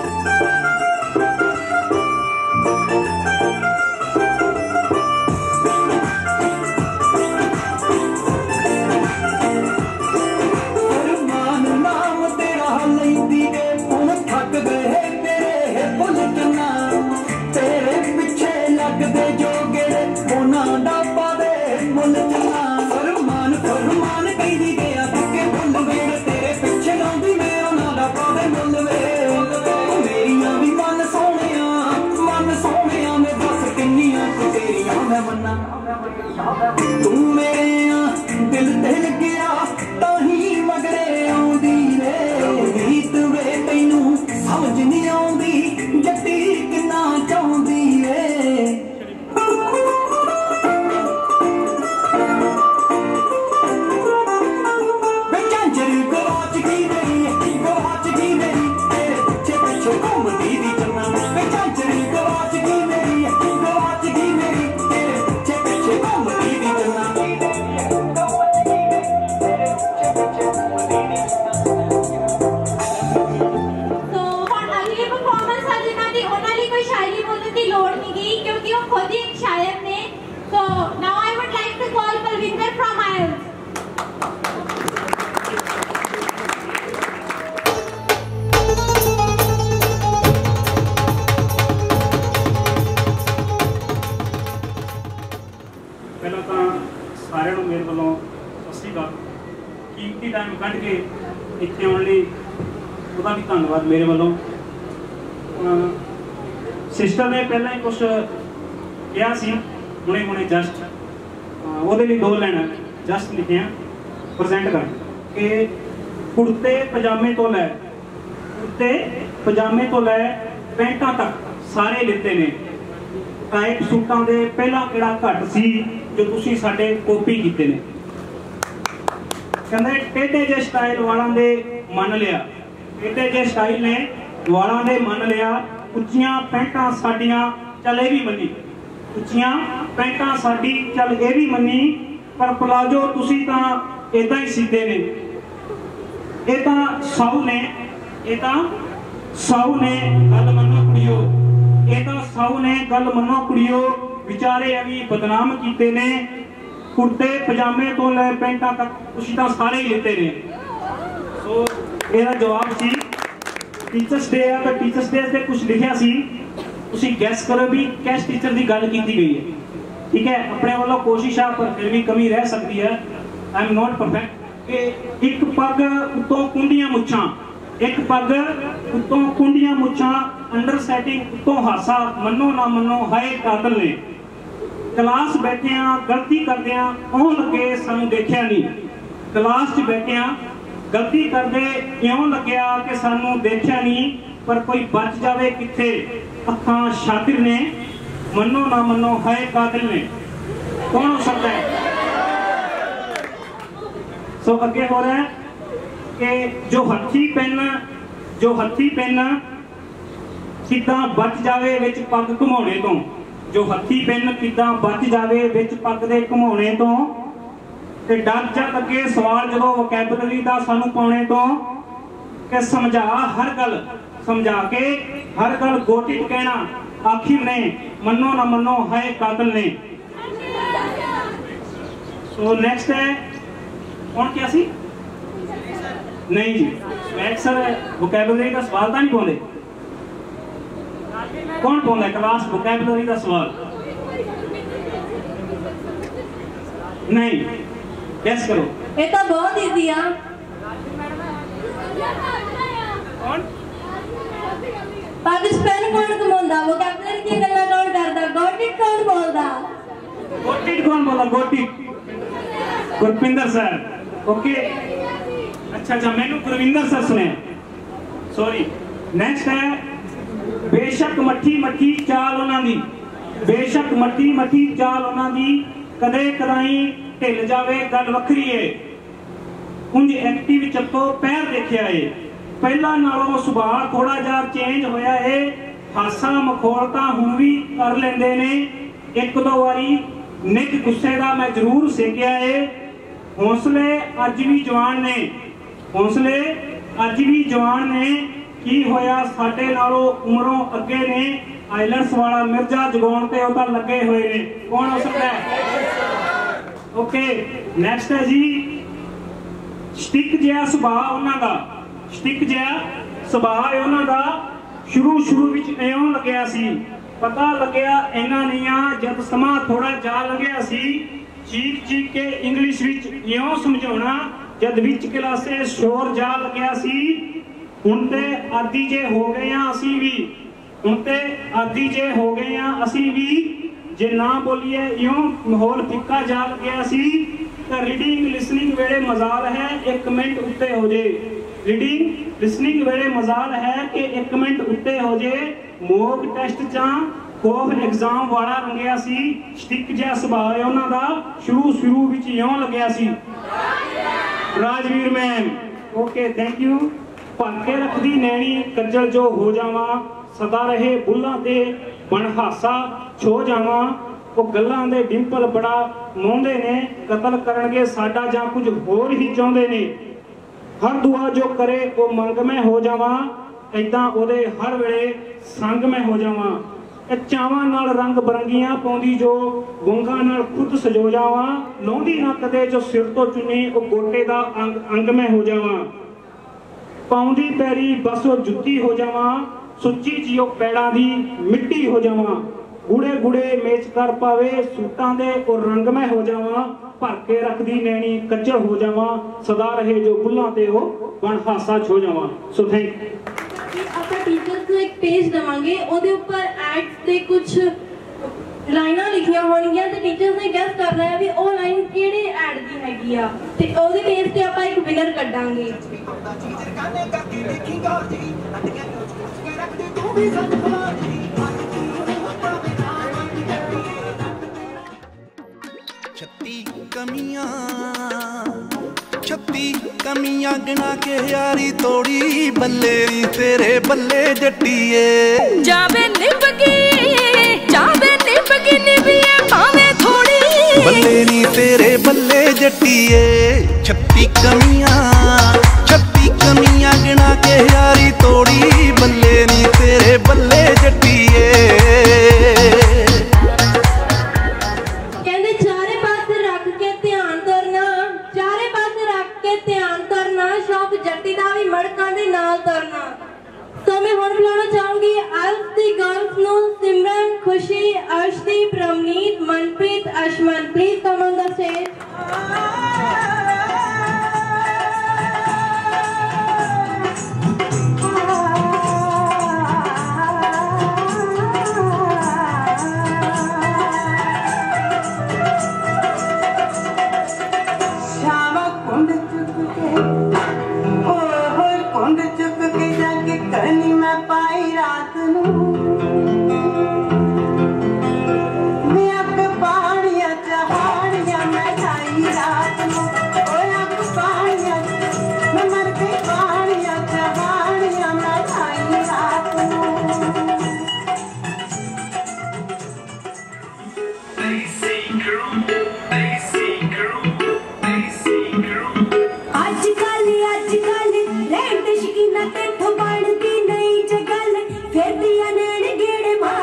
तू मेरे दिल ते लग्या ताही मगरे आउंदी रे गीत वे तैनू समझ नहीं आउंदी जट्टी किन्ना चाहुंदी रे वे झांझरी गवाच गई मेरी गवाच गई मेरी तेरे पिछे पिछे घूमदी दी चन्ना वे झांझरी गवाच गई मेरी गवाच गई मेरी तेरे पिछे पिछे घूमदी दी चन्ना टाइम कढ़ के इतने आने लिए भी धन्यवाद मेरे वालों। सिस्टर ने पहला ही कुछ कहा हुणे हुणे जस्ट वो दो लाइन जस्ट लिखे प्रजेंट कर कि कुर्ते पजामे तो लै कुर्ते पजामे तो लै पैंटा तक सारे लिते ने टाइप सूटां दे पहला किहड़ा घट सी जो तुसीं साडे कॉपी कीते ने कहते टेढ़े जे स्टाइल वालों ने मन लिया टेढ़े जे स्टाइल ने वालों ने मन लिया उच्चियां पैंटा साडियां चल ये भी मनी उच्चियां पैंटा साडी चल ये भी मनी पर प्लाजो तुसी तां इदां ही सीधे ने ये तां साऊ ने ये तां साऊ ने गल मनो कुड़ियो ये तां साऊ ने गल मनो कुड़ियो विचारे अभी बदनाम कीते ने कुर्ते पजामे तो ले पैंटा तक तुसीं तां सारे ही लेते ने सो ਇਹਦਾ जवाब सी टीचर्स डे है तो टीचर्स डे से कुछ लिखा सी तुसीं गैस करो भी किस टीचर की गल की गई है ठीक है अपने वालों कोशिश है पर फिर भी कमी रह सकती है आई एम नॉट परफेक्ट कि एक पग उत्तों कुंडियां मुछां एक पग उत्तों कुंडियां मुछां अंडर सेटिंग उत्तों हासा मनो ना मनो हाय कातल ने क्लास बैठे गलती करदे ओह लगे सानू देखिया नहीं क्लास च बैठे गलती करदे इउं लग्या कि सानू देखिया नहीं पर कोई बच जावे किथे अखां शातिर ने मनो ना मनो है कातिल ने कौन हो सकता है सो अगे हो रहा है कि जो हथी पेन जो हथी पेन किदां बच जावे विच पग घुमाउने तो जो हथी पेन किदां बच जावे विच पग दे घुमाउने तो ते डर जा लगे सवाल जो वोकैबुलरी दा सानू पाउने तो कि समझा हर गल समझा के हर गल गोटी कहना आखिर ने मनो ना मनो है कातिल ने सो नेक्स्ट है कौन क्या सी नहीं जी मैथ सर वोकैबुलरी का सवाल तो नहीं पाते कौन पाता क्लास वोकैबुलरी का सवाल नहीं गैस करो ये तो बहुत इजी है कौन पाकिस्तान कौन कमांदा वोकैबुलरी की गल्ला कौन करदा गॉट इट कौन बोलदा गॉट इट कौन बोलदा got it Gurpinder sir okay अच्छा अच्छा मैंने गुरविंदर सर सुने सॉरी नेक्स्ट है बेशक मट्ठी मट्ठी चाल उन्हां दी बेशक मट्ठी मट्ठी चाल उन्हां दी कदे कदाई ढिल जावे गल वखरी है उंज एक्टिव चप्पो पैर देखिया है पहला नालों सुभाव थोड़ा जा चेंज होया है हासा मखौलता हुण भी कर लेंदे ने एक दो वारी निक गुस्से दा मैं जरूर सेकिया है हौसले अज भी जवान ने हौसले अज भी जवान ने की होया साडे नालों उमरों अगे ने आइलैंड्स वाला मिर्जा जगाउण ते ओदा लगे हुए ने कौन हो सकता है ओके नेक्स्ट है जी स्टिक जिहा सुभाव उन्हां दा स्टिक जिहा सुभाव है उन्हां दा शुरू शुरू विच इउं लग्या सी पता लग्या इन्हां नियां जद समा थोड़ा जा लंघिया सी चीख चीख के इंग्लिश विच इउं समझाउणा जद विच क्लासे शोर जा लग्या सी हुण ते आदी जे हो गए हां असीं भी हुण ते आदी जे हो गए हां असीं भी जे ना बोलिए इउं माहौल फिक्का जा लग्या सी तां रीडिंग लिसनिंग वेले मजाल है एक मिनट उत्ते हो जे रीडिंग लिसनिंग वेले मजाल है कि एक मिनट उत्ते हो जे मॉक टेस्ट चा कोफ एग्जाम वाला रंगिया सी स्टिक जिहा सुभाव है उन्हां दा शुरू शुरू विच इउं लग्या सी Rajveer ma'am okay thank you भरके रखदी नैणी कज्जल जो हो जावा सदा रहे बुल्लां ते बन हासा छो जावा वो गल्लां दे डिंपल बड़ा मोहंदे ने कतल करनगे साडा जां कुछ होर ही चाहुंदे ने हर दुआ जो करे वो मंग में हो जावा ऐदां ओदे हर वेले संग में हो जावा चावां नाल रंग बरंगियां पाउंदी जो वंगां नाल खुद सजो जावा लाउंदी ना कदे जो सिर तो चुन्नी वो गोटे दा अंग अंग में हो जावा पाउंदी पैरी बस वो जुत्ती हो जावा सुच्ची जियो पैड़ां दी मिट्टी हो जावा गुड़े गुड़े मेच कर पावे सूटां दे और रंग में हो जावा भर के रखदी नैणी कच्चर हो जावा सदा रहे जो बुल्लां ते हो बन हासा छो जावा सो थैंक ਆਪਾਂ ਟੀਚਰਸ ਨੂੰ ਇੱਕ ਪੇਜ ਦਵਾਂਗੇ ਉਹਦੇ ਉੱਪਰ ਐਡਸ ਦੇ ਕੁਝ ਲਾਈਨਾਂ ਲਿਖੀਆਂ ਹੋਣਗੀਆਂ ਤੇ ਟੀਚਰਸ ਨੇ ਗੈਸ ਕਰਨਾ ਹੈ ਵੀ ਉਹ ਲਾਈਨ ਕਿਹੜੇ ਐਡ ਦੀ ਹੈਗੀ ਆ ਤੇ ਉਹਦੇ ਬੇਸ ਤੇ ਆਪਾਂ ਇੱਕ ਵਿਨਰ ਕੱਢਾਂਗੇ छत्ती कमियां छत्ती कमियां गिना के यारी तोड़ी बल्ले नी तेरे बल्ले जट्टीए जावे निभगी जावे निभगी निभिए भावे थोड़ी बल्ले नी तेरे बल्ले जट्टीए छत्ती कमियां छत्ती कमियां गिना के यारी तोड़ी बल्ले नी तेरे बल्ले जट्टीए तो मैं हुण बुलाना चाहूंगी आल्फ दी गर्ल्स नो Simran Khushi Arshdeep Ramneet Manpreet Ashman please come on the stage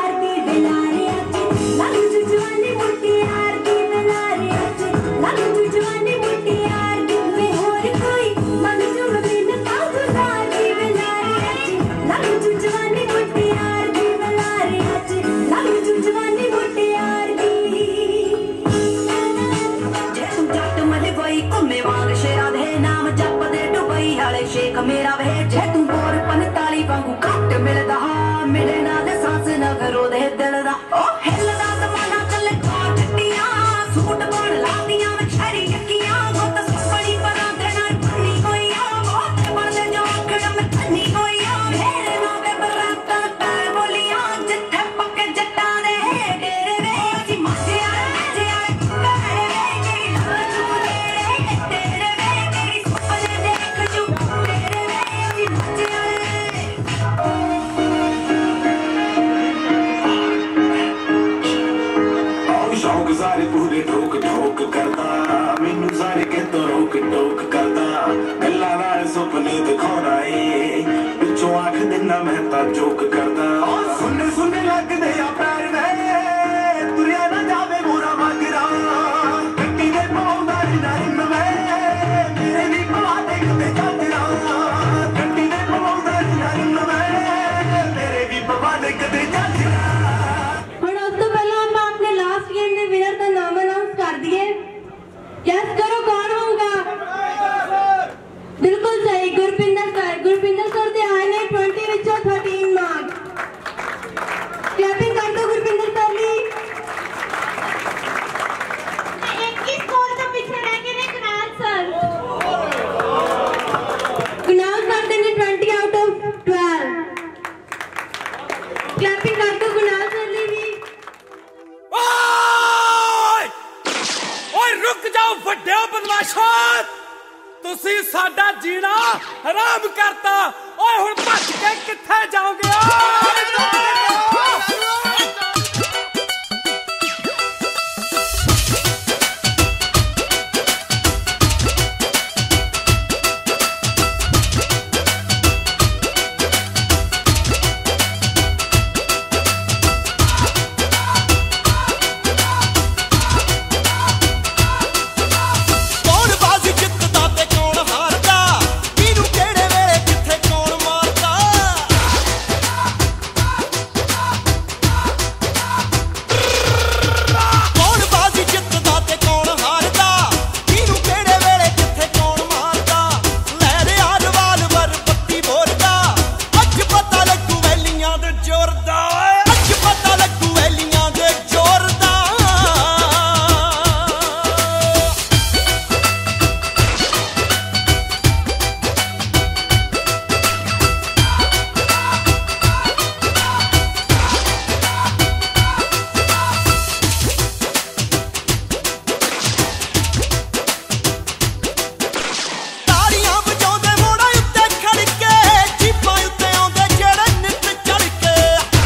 Love you. Shake मेरा वे जे तू बोर पंताली वांगू घट मिलदा मिले नाल सांस ना करो दे दिल दा ओ हिलदा जमाना चले कोटियां सूट बण लादियां मैं छड़ी टकियां बहुत बड़ी परा देना पन्नी कोईया बहुत बड़े जो आकड़ में पन्नी कोईया मेरे नावे बरात पैर बोलियां जिथे पक्के जट्टा दे डेरे वे जी मजे आ मजे आ करे वे तेरी लव चूरे तेरे वे तेरी सपने देख जू तेरे वे जी मजे आ शौक सारे पूरे ठोक ठोक करदा मैनू सारे कहतों रोक टोक करदा गल्लां नाल सुपने दिखाउणा ए पिछों आख दिना मैं तां जोक करदा सुन सुन लगदे आ पैर वे तुरिया ना जावे मोरा मगरा गड्डी दे पाउंदा नरम वे मेरे नी पवा दे कदे चादरा गड्डी दे पाउंदा नरम वे मेरे भी पवा दे कदे चादरा ਹੁਣ ਉਸ ਤੋਂ ਪਹਿਲਾਂ ਆਪਾਂ ਆਪਣੇ ਲਾਸਟ ਗੇਮ ਦੇ ਵਿਨਰ ਦਾ ਨਾਮ ਅਨਾਉਂਸ ਕਰ ਦਈਏ ਗੈਸ ਕਰੋ ਕੌਣ ਹੋਊਗਾ ਬਿਲਕੁਲ ਸਹੀ ਗੁਰਪਿੰਦਰ ਸਰ ਗੁਰਪਿੰਦਰ ਸਰ ਦੇ ਆਏ ਨੇ ਵੀਹ ਵਿੱਚੋਂ तेरह ਮਾਰਕ ਕਲੈਪਿੰਗ ਕਰ ਦਿਓ ਗੁਰਪਿੰਦਰ ਸਰ ਲਈ इक्कीस स्कोर ਤੋਂ ਪਿੱਛੇ ਰਹਿ ਗਏ ਨੇ ਕੁਨਾਲ ਸਰ ਕੁਨਾਲ ਸਰ ਦੇ ਨੇ बीस ਆਊਟ ਆਫ बारह ਕਲੈਪਿੰਗ ਕਰ ਦਿਓ ਕੁਨਾਲ ਸਰ ਲਈ ਵੀ ਓਏ ਓਏ ਰੁਕ ਜਾਓ ਵੱਡਿਓ ਬਦਮਾਸ਼ੋ ਤੁਸੀਂ ਸਾਡਾ ਜੀਣਾ ਹਰਾਮ ਕਰਤਾ ਓਏ ਹੁਣ ਭੱਜ ਕੇ ਕਿੱਥੇ ਜਾਓਗੇ ਕੌਣ ਬਾਜ਼ੀ ਜਿੱਤਦਾ ਤੇ ਕੌਣ ਹਾਰਦਾ ਕਿਹਨੂੰ ਕਿਹੜੇ ਵੇਲੇ ਕਿੱਥੇ ਕੌਣ ਮਾਰਦਾ ਕੌਣ ਬਾਜ਼ੀ ਜਿੱਤਦਾ ਤੇ ਕੌਣ ਹਾਰਦਾ ਕਿਹਨੂੰ ਕਿਹੜੇ ਵੇਲੇ ਕਿੱਥੇ ਕੌਣ ਮਾਰਦਾ ਲੈ ਰਿਆ ਰਿਵਾਲਵਰ ਬੱਤੀ ਬੋਰਦਾ ਅੱਜ ਪਤਾ ਲੱਗੂ ਵੈਲੀਆਂ ਦੇ ਜ਼ੋਰ ਦਾ ਅੱਜ ਪਤਾ ਲੱਗੂ ਵੈਲੀਆਂ ਦੇ ਜ਼ੋਰ ਦਾ ਤਾੜੀਆਂ ਵਜਾਉਂਦੇ ਮੋੜਾਂ ਉੱਤੇ ਖੜ ਕੇ ਜੀਪਾਂ ਉੱਤੇ ਆਉਂਦੇ ਜਿਹੜੇ ਨਿੱਤ ਚੜ ਕੇ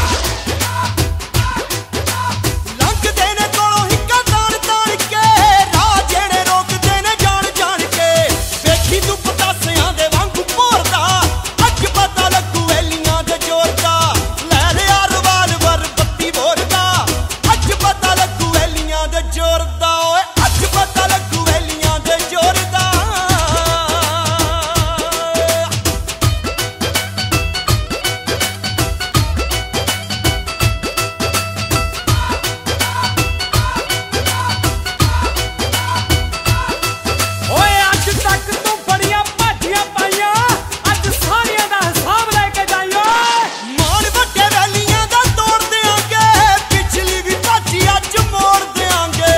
ਲੰਘਦੇ ਨੇ ਕੋਲੋਂ ਹਿੱਕਾਂ ਤਾਣ ਤਾਣ ਕੇ ਰਾਹ ਜਿਹੜੇ ਰੋਕਦੇ ਨੇ ਜਾਣ ਜਾਣ ਕੇ ਵੇਖੀ ਤੂੰ ਪਤਾਸਿਆਂ ਦੇ ਵਾਂਗੂ ਭੋਰਦਾ ਅੱਜ ਪਤਾ ਲੱਗੂ ਵੈਲੀਆਂ ਦੇ ਜ਼ੋਰ ਦਾ ਲੈ ਲਿਆ ਰਿਵਾਲਵਰ ਬੱਤੀ ਬੋਰਦਾ ਅੱਜ ਪਤਾ ਲੱਗੂ ਵੈਲੀਆਂ ਦੇ ਜ਼ੋਰ ਦਾ ਓਏ ਅੱਜ ਪਤਾ ਲੱਗੂ ਵੈਲੀਆਂ ਦੇ ਜ਼ੋਰ ਦਾ ਓਏ ਅੱਜ ਤੱਕ ਤੂੰ ਬੜੀਆਂ ਭਾਜੀਆਂ ਪਾਈਆਂ ਅੱਜ ਸਾਰਿਆਂ ਦਾ ਹਿਸਾਬ ਲੈ ਕੇ ਜਾਈਓ ਮਾਣ ਵੱਡੇ ਵੈਲੀਆਂ ਦਾ ਤੋੜ ਦਿਆਂਗੇ ਪਿਛਲੀ ਵੀ ਭਾਜੀ ਅੱਜ ਮੋੜ ਦਿਆਂਗੇ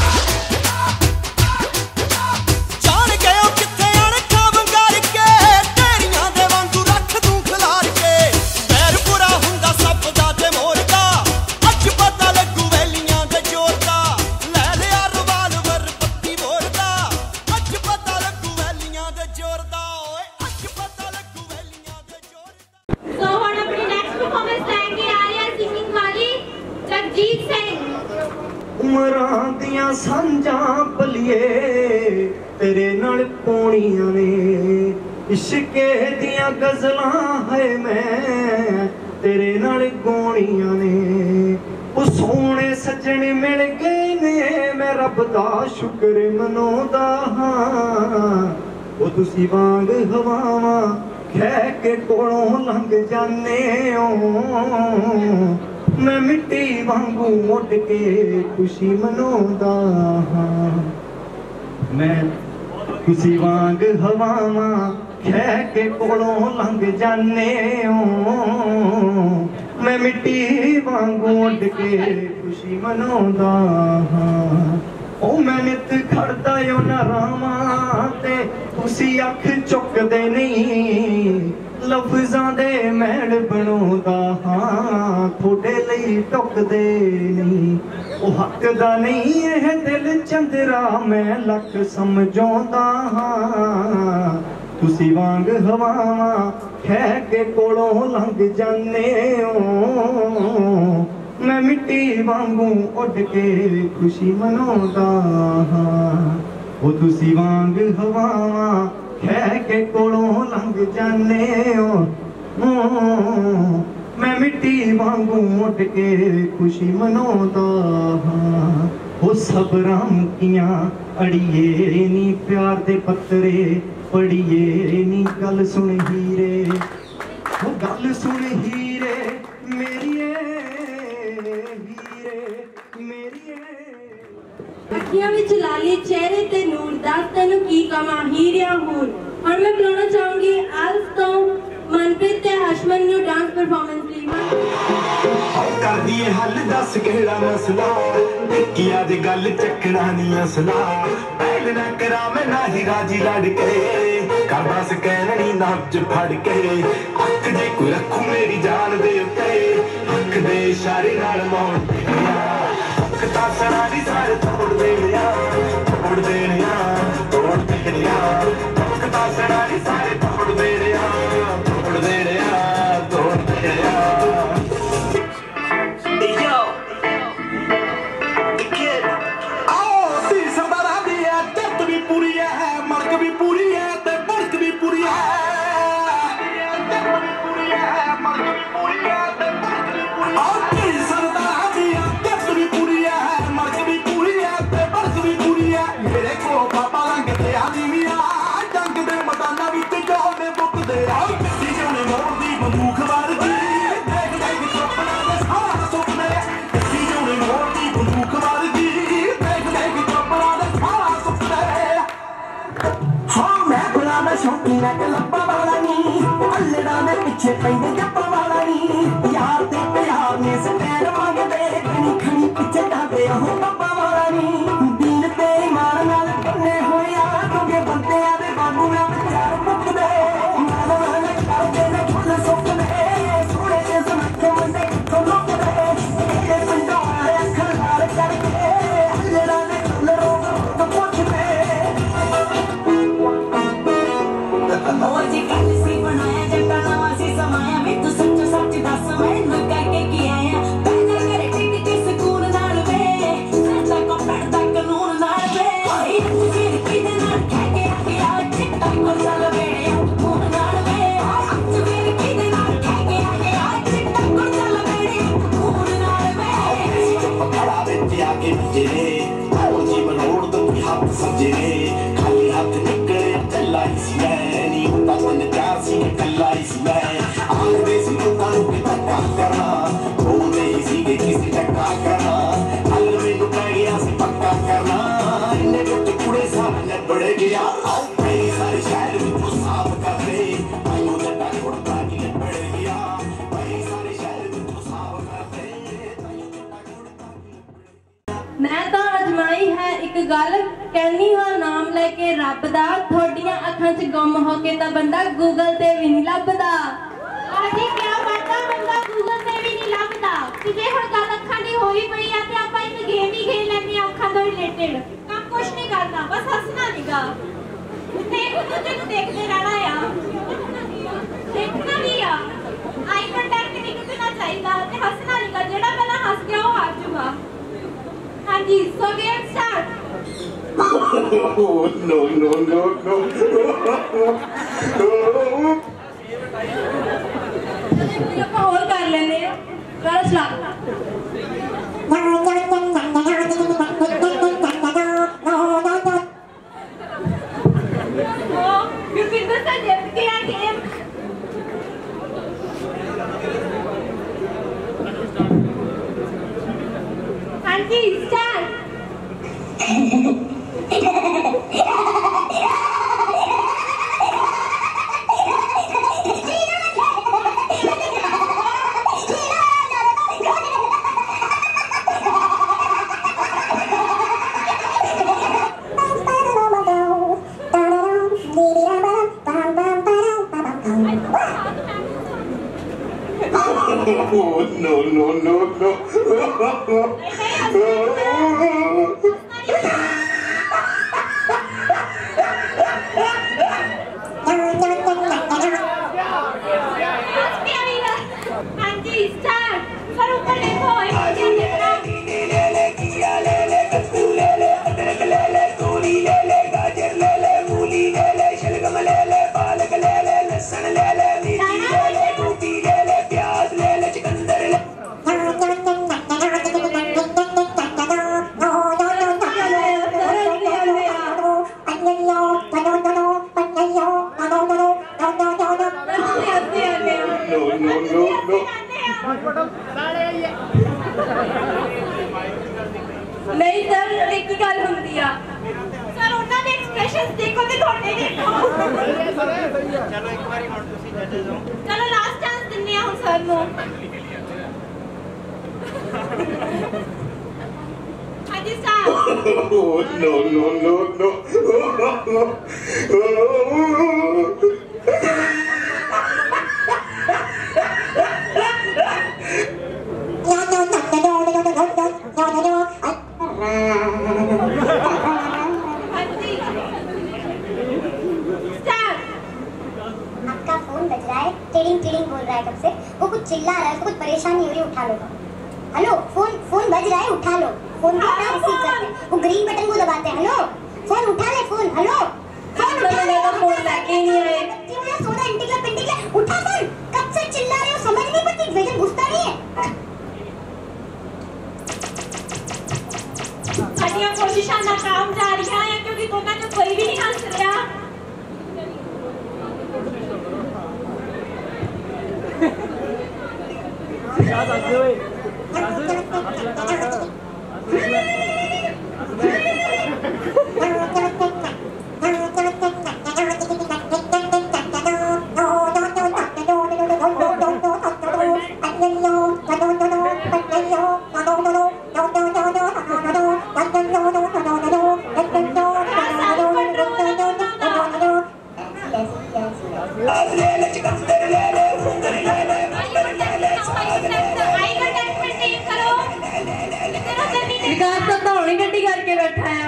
ਜਾਣ ਗਏ ਉਹ ਕਿੱਥੇ ਅਣਖਾਂ ਵੰਗਾਰ ਕੇ ਢੇਰੀਆਂ ਦੇ ਵਾਂਗੂ ਰੱਖ ਦੂੰ ਖਿਲਾਰ ਕੇ ਵੈਰ ਬੁਰਾ ਹੁੰਦਾ ਸੱਪ ਦਾ ਤੇ ਮੋਰ ਦਾ ਅੱਜ ਪਤਾ ਲੱਗੂ ਵੈਲੀਆਂ ਦੇ ਜ਼ੋਰ ਦਾ ਲੈ ਲਿਆ ਰਿਵਾਲਵਰ ਬੱਤੀ ਬੋਰ ਦਾ ਅੱਜ ਪਤਾ ਲੱਗੂ ਵੈਲੀਆਂ ਦੇ ਜ਼ੋਰ ਦਾ ਓਏ ਅੱਜ ਪਤਾ ਲੱਗੂ ਵੈਲੀਆਂ ਦੇ ਜ਼ੋਰ ਦਾ ਸੋ ਹੁਣ ਆਪਣੀ ਨੈਕਸਟ ਪਰਫਾਰਮੈਂਸ ਲੈ ਕੇ ਆ ਰਹੀ ਹੈ ਸਿੰਗਿੰਗ ਵਾਲੀ ਜਗਜੀਤ ਸਿੰਘ ਉਮਰਾਂ ਦੀਆਂ ਸਾਂਝਾਂ ਬਲੀਏ ਤੇਰੇ ਨਾਲ ਪਾਉਣੀਆਂ ਨੇ ਇਸ਼ਕੇ ਦੀਆਂ ਗਜ਼ਲਾਂ ਹੈ ਮੈਂ ਤੇਰੇ ਨਾਲ ਗਾਉਣੀਆਂ ਨੇ ਉਹ ਸੋਹਣੇ ਸੱਜਣ ਮਿਲ ਗਏ ਨੇ ਮੈਂ ਰੱਬ ਦਾ ਸ਼ੁਕਰ ਮਨਾਉਂਦਾ ਹਾਂ ਉਹ ਤੁਸੀਂ ਵਾਂਗ ਹਵਾਵਾਂ ਖਹਿ ਕੇ ਕੋਲੋਂ ਲੰਘ ਜਾਂਦੇ ਹੋ ਮੈਂ ਮਿੱਟੀ ਵਾਂਗੂ ਮੁੱਢ ਕੇ ਖੁਸ਼ੀ ਮਨਾਉਂਦਾ ਹਾਂ ਮੈਂ ਖੁਸ਼ੀ ਵਾਂਗ ਹਵਾਵਾਂ खह के कोलों लंघ जाने मैं मिट्टी वांगू उड़ के खुशी मनाउंदा हां ओ मैं नित खड़दा ओ ना रावां ते तुसी अख चुकदे नहीं लफ्जां दे मैड़ बनाउंदा हां थोड़े लई टुकदे नहीं ओ हक दा नहीं एह दिल चंदरा मैं लख समझाउंदा हां तुसी वांग हवावां खह के कोलों लंघ जाने मैं मिट्टी वांगू उड़ के खुशी मनाउंदा हां ओ तुसी वांग हवावां खह के कोलों लंघ जाने मैं मिट्टी वांगू उड़ के खुशी मनाउंदा हां ओ सबरां मुकियां अड़िए नी प्यार दे पत्तरे पढ़िए नी गल सुन हीरे ओ गल सुन हीरे मेरिए हीरे मेरिए अखियां विच लाली चेहरे ते नूर दस तैनू की कमा हीरिया हूर और मैं बुलाना चाहूंगी आज तो मनप्रीत ते हशमन न्यू डांस परफॉर्मेंस ली कर दिए हल दस केड़ा मसला की अज गल चकना नी असला पहल ना करा मैं ना ही राजी लड़ के कर बस कहनी नच फड़ के अख जे कोई रखू मेरी जान दे उत्ते अख दे इशारे नाल मौत अख ता सरारी सारे तोड़ देनिया तोड़ देनिया तोड़ देनिया अख ता सरारी सारे तोड़ देनिया तोड़ देनिया तोड़ देनिया शौकीना के लप्पा वाला नी अल्लड़ा दे पिछे पैंदे जप्पा वाला नी यार ते प्यार ने स्टैंड मांगदे खनी खनी पिछे डांदे हो पप्पा वाला नी दीन ते ईमान नाल बन्ने होया तुगे बंदे आदे बागू ना प्यार मुकदे नाल नाल करदे ने फुल सुकदे सोने दे समझे मंदे तो लुकदे ये पंडाल अखर लाल करके अल्लड़ा दे कलरो तो पुछदे और जी कल सी बनाया जट्टा नवा सी समाया मैं तो सच सच दस मैं करके की आया पैदा करे टिक के सुकून नाल वे सदा को पड़दा कानून नाल वे ओए फिर किदे नाल कह के आके आ चिट्टा को चल बेड़े खून नाल वे फिर किदे नाल कह के आके आ चिट्टा को चल बेड़े खून नाल वे पकड़ा विच आके जेरे ओ जी बनोड़ तो हाथ सजे खाली हाथ निकले चला सी तन प्यार सी कल्ला सी मैं आखदे सी लोकां नूं कि धक्का करना बोलदे ही सी कि किसी टक्का करना हल मैनूं पै गया सी पक्का करना इन्ने विच कुड़े सारे निबड़ गया आओ मेरे सारे शहर विचों साफ कर दे मैनूं जट्टा कुड़ता कि निबड़ गया मेरे सारे शहर विचों साफ कर दे मैं तो अजमाई है एक गल कहनी हाँ नाम लेके रब दा थोड़ियां अखां च गुम हो के ता बंदा गूगल ते भी नहीं लभदा आजी क्या बात है बंदा गूगल ते भी नहीं लभदा कि जे हुण गल अखां दी होई पई आ ते आपां इक गेम ही खेल लैंदे आ अखां तो रिलेटेड काम कुछ नहीं करना बस हंसना नीगा देख दूजे नूं देखदे रहना आ देखना भी आ आई कांटेक्ट नहीं करना चाहिदा ते हंसना नीगा जेड़ा पहला हंस गया वो हार जाऊगा हाँ जी so game start no no no no और कर लेने कर चला फिर फिर से देख के आ गेम हाँ जी स्टार्ट नहीं सर एक ही गल होंदी आ सर उन्हां दे एक्सप्रेशंस देखो ते थोड़े देखो चलो एक बारी हुण तुसी जजेस हो चलो लास्ट चांस दिन्ने आ हुण सर नु हाजी sir no no no no आपका फोन बज रहा है, टिडिंग टिडिंग बोल रहा है कब से, वो कुछ चिल्ला रहा है, उसको कुछ परेशानी हो रही है, उठा लो। हेलो, फोन फोन बज रहा है, उठा लो। फोन को उठा रिसीव करते हैं, वो ग्रीन बटन को दबाते हैं। हेलो, फोन उठा ले, फोन हेलो, फोन उठा ले, फोन लेके नहीं आए। बच्ची मेरा सोना इंटिकला पिंटिकला, उठा फोन, कब से चिल्ला रहे हो, समझ नहीं पड़ती, विजन घुसता नहीं है। साडियां कोशिशां नाकाम जा रही हैं क्योंकि दोनों चों कोई भी नहीं हंस रहा। शाद आते हुए विकास तो धौली गड्डी करके बैठा है।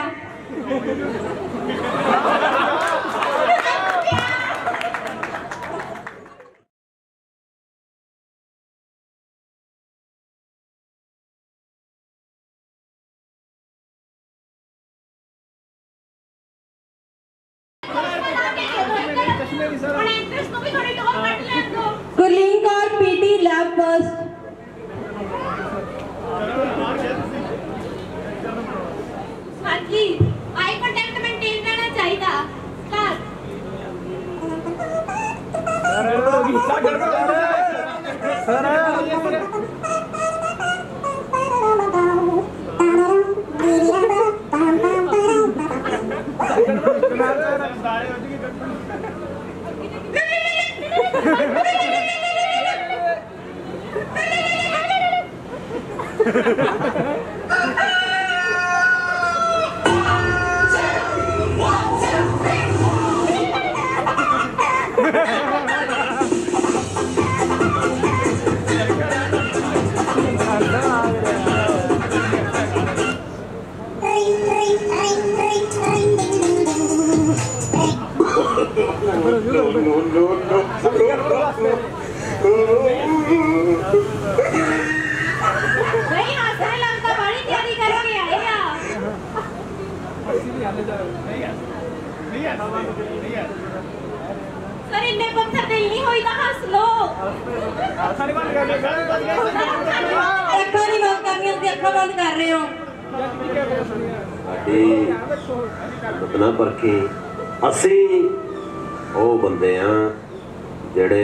Gurleen Kaur PT lab first. हाँ जी, आई कांटेक्ट मेंटेन रहना चाहिए था। स्टार्ट। सर नहीं हंसने लगता, बड़ी तैयारी करके आए हैं। सर इन्ने पत्थर दिल नहीं हुई तो हंस लो। अखा नहीं बंद करनी, अखा बंद कर रहे हो। बतना परखी असी ओ बंदे हैं जेड़े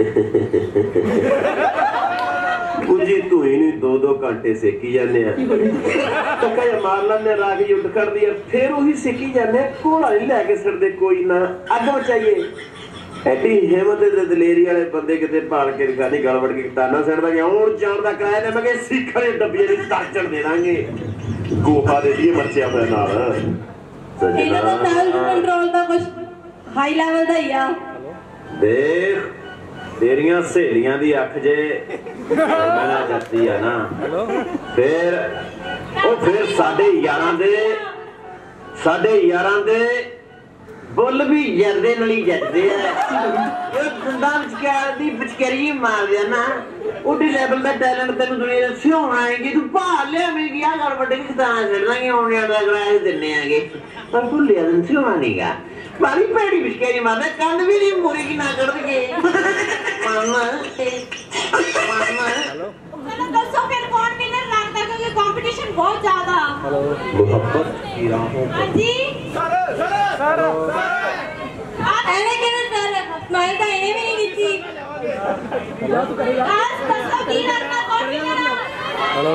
कुछ तू ही नहीं दो दो घंटे सेकी जाने टक्का जा मार लेने राग युद्ध कर दिया फिर वही सेकी जाने घोड़ा नहीं लैके सड़ते कोई ना अग बचाइए एडी हिम्मत दलेरी वाले बंदे किते भाल के गानी गड़बड़ के ताना सड़दा कि हुण जान दा कराया ने मैं कि सिख वाले डब्बे दी ताचड़ दे दांगे गोफा दे दिए मरचे अपने नाल ਇਹਨਾਂ ਦਾ ਸੈਲਫ ਕੰਟਰੋਲ ਦਾ ਕੁਝ ਹਾਈ ਲੈਵਲ ਦਾ ਹੀ ਆ देख तेरियां सहेलियां दी अख जे मैं जाती है ना फिर ओ फिर साडे यारां दे साडे यारां दे बुल भी जरदे नाल ही जरदे है ये दंदां विचकार दी विचकरी मार दिया ना उडी लेवल दा टैलेंट तेनू दुनिया दे सिहोण आएगी तू भाल लियावेंगी आ गल वड्डे कितां छड्डांगे आउणे वाला ग्रास दिन्ने आगे पर भुल्लिया दिन सिहोणा नहींगा बारी पैड़ी विचकरी मारदा कंध भी नहीं मोरी की ना कड़ के मामा मामा चलो दसो फिर कौन विनर लगता है क्योंकि कंपटीशन बहुत ज्यादा हेलो मोहब्बत की राहों हां जी सर सर सर एने केने सर स्माइल तो एने भी नहीं कीती आज दसो की लगता कौन विनर हेलो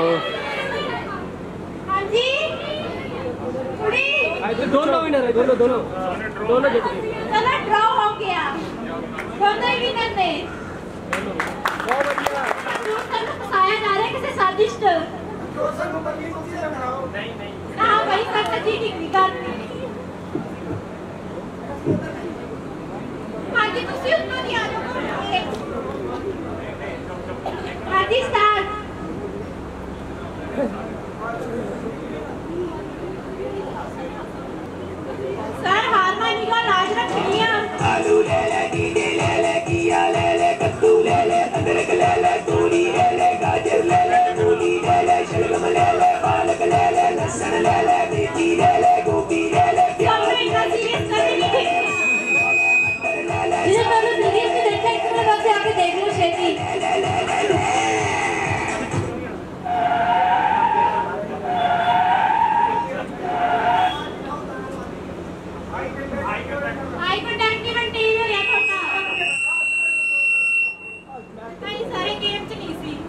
हां जी कुड़ी आज दोनों विनर है दोनों दोनों दोनों जीत गए चलो ड्रॉ हो गया दोनों ही विनर ने बहुत बढ़िया फसाया जा रहा है किसी साजिश नहीं नहीं ना भाई सर चीटिंग नहीं करती हाँ जी तुसी उतना नहीं आ जाओ हाँ जी स्टार्ट सर हारमोनी को लाज रखनी है आलू ले ले कीड़े ले ले किया ले ले कद्दू ले ले अदरक ले ले तोरी ले ले गाजर ले ले मूली ले ले शलगम ले ले पालक ले ले लहसुन ले ले मेथी ले ले गोभी ले ले प्याज ले ले ये मैंने सीरीज में देखा इतने बार से आके देख लो शेती आई को टैंकी में टीवी है छोटा भाई सारे गेम च नहीं सी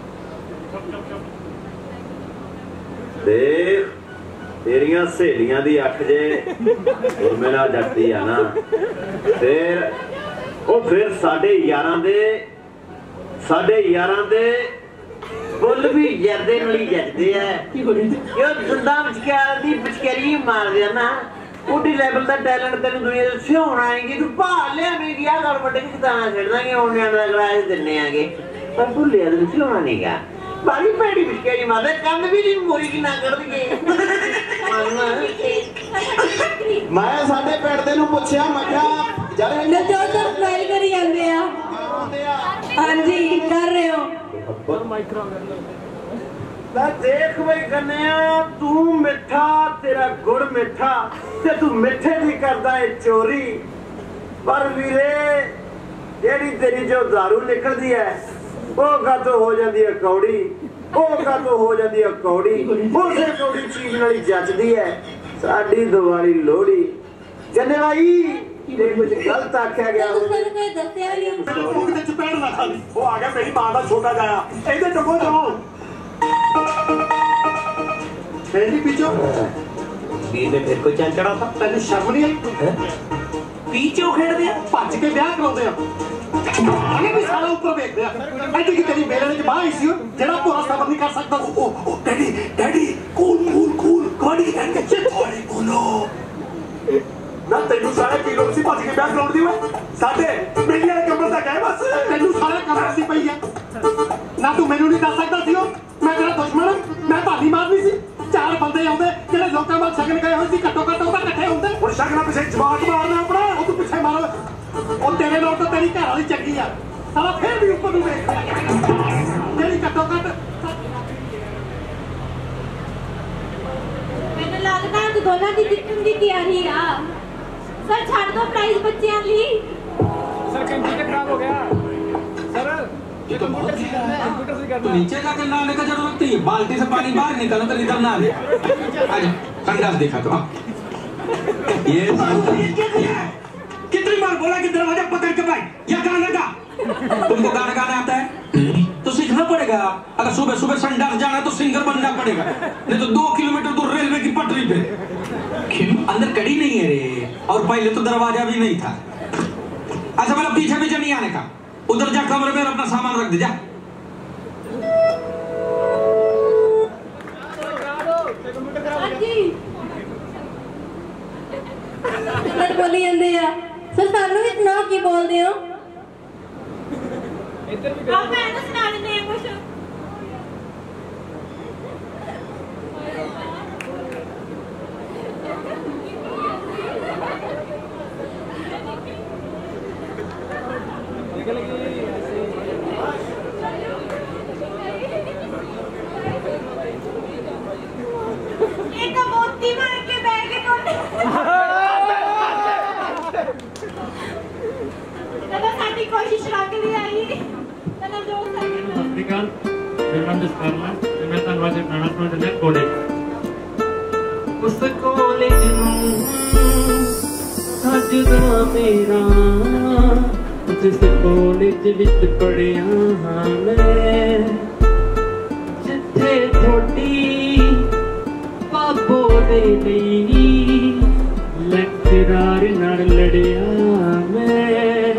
देख तेरियां सहेलियां दी अख जे और मेरा जट्टी आ ना फिर ओ फिर साडे यारां दे साडे यारां दे बुल भी जरदे नाल ही जरदे है यो दंदां विचकार दी विचकरी मार दिया ना उडी लेवल दा टैलेंट तेनू दुनिया दे सिहोण आएगी तू भाल लियावेंगी आ गल वड्डे कितां छड्डांगे आउणे वाला ग्रास दिन्ने आगे पर भुल्लिया दिन सिहोणा नहींगा बारी पैड़ी विचकरी मारदा कंध भी नहीं मोरी की ना कड़ के मैं साडे पिंड दे नूं पुੱਛਿਆ मैं क्या यार नजो तो स्माइल करी ਜਾਂਦੇ ਆ हां जी कर रहे हो पर माइक्रो ला देख बई कन्या तू मिठा तेरा गुड़ मिठा ते तू मिठे दी करदा है चोरी पर वीरे जेड़ी तेरी जो दारू निकलदी है ਉਹ ਕਾਤੋਂ ਹੋ ਜਾਂਦੀ ਹੈ ਕੌੜੀ ਉਹ ਕਾਤੋਂ ਹੋ ਜਾਂਦੀ ਹੈ ਕੌੜੀ ਉਸੇ ਕੌੜੀ ਚੀਜ਼ ਨਾਲ ਹੀ ਜੱਜਦੀ ਹੈ ਸਾਡੀ ਦੀਵਾਲੀ ਲੋਹੜੀ ਜੰਨੇ ਭਾਈ ਤੇ ਕੁਝ ਗਲਤ ਆਖਿਆ ਗਿਆ ਸਰ ਕੋਈ ਦੱਸਿਆ ਨਹੀਂ ਉਹ ਕਿਤੇ ਚਪੇੜ ਨਾ ਖਾਲੀ ਉਹ ਆ ਗਿਆ ਮੇਰੀ ਮਾਂ ਦਾ ਛੋਟਾ ਜਾਇਆ ਇਹਦੇ ਟੱਗੋ ਜਾਓ ਪਹਿਲੀ ਪਿੱਛੋਂ ਵੀਰ ਨੇ ਫਿਰ ਕੋਈ ਚੰਨ ਚੜਾ ਤਾ ਤੈਨੂੰ ਸ਼ਰਮ ਨਹੀਂ ਆਈ ਪੀਚੋ ਖੇਡਦੇ ਆ ਭੱਜ ਕੇ ਵਿਆਹ ਕਰਾਉਂਦੇ ਆ ਆਨੇ ਵੀ ਸਾਲਾ ਉੱਪਰ ਵੇਖਦੇ ਆ ਐਡੀ ਕਿ ਤੇਰੀ ਮੇਰੇ ਵਿੱਚ ਬਾਹ ਸੀ ਜਿਹੜਾ ਪੂਰਾ ਸਬਰ ਨਹੀਂ ਕਰ ਸਕਦਾ ਉਹ ਉਹ daddy daddy cool cool cool ਗੋਡੀ ਐਂਡ ਕੇ ਥੋੜੀ ਬੋਲੋ ਨਾ ਤੈਨੂੰ ਸਾਰੇ ਕੀ ਲੋਕ ਸੀ ਭੱਜ ਕੇ ਵਿਆਹ ਕਰਾਉਣ ਦੀ ਓਏ ਸਾਡੇ ਮੇਰੀ ਵਾਲੇ ਕਮਰੇ ਦਾ ਗਏ ਬਸ ਤੈਨੂੰ ਸਾਰੇ ਕਮਰੇ ਦੀ ਪਈ ਆ ਨਾ ਤੂੰ ਮੈਨੂੰ ਨਹੀਂ ਦੱਸ ਸਕਦਾ ਸੀ ਉਹ ਮੈਂ ਤੇਰਾ ਦੁਸ਼ਮਣ ਮੈਂ ਭਾਲੀ ਮਾਰਨੀ ਸੀ ਚਾਰ ਬੰਦੇ ਆਉਂਦੇ ਜਿਹੜੇ ਲੋਕਾਂ ਨਾਲ ਸ਼ਗਨ ਗਏ ਹੋਏ ਸੀ ਘੱਟੋ ਘੱਟ ਉਹ ਤਾਂ ਇਕੱਠੇ ਹੁੰਦੇ ਹੁਣ ਸ਼ਗਨਾਂ ਪਿੱਛੇ ਜਵਾਕ ਮਾਰਨਾ ਆਪਣਾ ਉਹ ਤੂੰ ਪਿੱਛੇ ਮਾਰੋ ਉਹ ਤੇਰੇ ਨਾਲ ਤਾਂ ਤੇਰੀ ਘਰ ਵਾਲੀ ਚੰਗੀ ਆ ਸਾਲਾ ਫੇਰ ਵੀ ਉੱਪਰ ਨੂੰ ਵੇਖ ਜਿਹੜੀ ਘੱਟੋ ਘੱਟ ਮੈਨੂੰ ਲੱਗਦਾ ਕਿ ਦੋਨਾਂ ਦੀ ਜਿੱਤਣ ਦੀ ਤਿਆਰੀ ਆ ਸਰ ਛੱਡ ਦੋ ਪ੍ਰਾਈਜ਼ ਬੱਚਿਆਂ ਲਈ सर कंप्यूटर खराब हो गया सर ये कंप्यूटर से करना है कंप्यूटर से करना है नीचे जाकर नहाने का जरूरत नहीं बाल्टी से पानी बाहर निकालो तो निकलना है आजा संडास देखा तो ये कितनी बार बोला कि दरवाजा पकड़ के भाई या गाना गा तुमको गाना गाना आता है तो सीखना पड़ेगा अगर सुबह सुबह संडास जाना तो सिंगर बनना पड़ेगा नहीं तो दो किलोमीटर दूर रेलवे की पटरी पे अंदर कड़ी नहीं है रे और पहले तो दरवाजा भी नहीं था अच्छा मतलब पीछे पीछे नहीं आने का उधर जा कमरे में अपना सामान रख दे जा सर बोली ਜਾਂਦੇ ਆ ਸਰ ਸਾਨੂੰ ਵੀ ਸੁਣਾਓ ਕੀ ਬੋਲਦੇ ਹੋ आप मैं तो सुना देते हैं कुछ ਅਕਾਲ, ਮੇਰਾ ਨਾਮ ਜਸਕਰਨ ਹੈ ਤੇ ਮੈਂ ਤੁਹਾਨੂੰ ਅੱਜ ਗਾਣਾ ਸੁਣਾਉਣ ਚੱਲਿਆ ਕੋਲੇਜ। ਉਸ ਕੋਲੇਜ ਨੂੰ ਸੱਜਦਾ ਮੇਰਾ, ਜਿਸ ਕੋਲੇਜ ਵਿੱਚ ਪੜ੍ਹਿਆ ਹਾਂ ਮੈਂ, ਜਿੱਥੇ ਥੋੜੀ ਬਾਬੋ ਦੇ ਲਈ ਲੈਕਚਰਾਰ ਨਾਲ ਲੜਿਆ ਮੈਂ।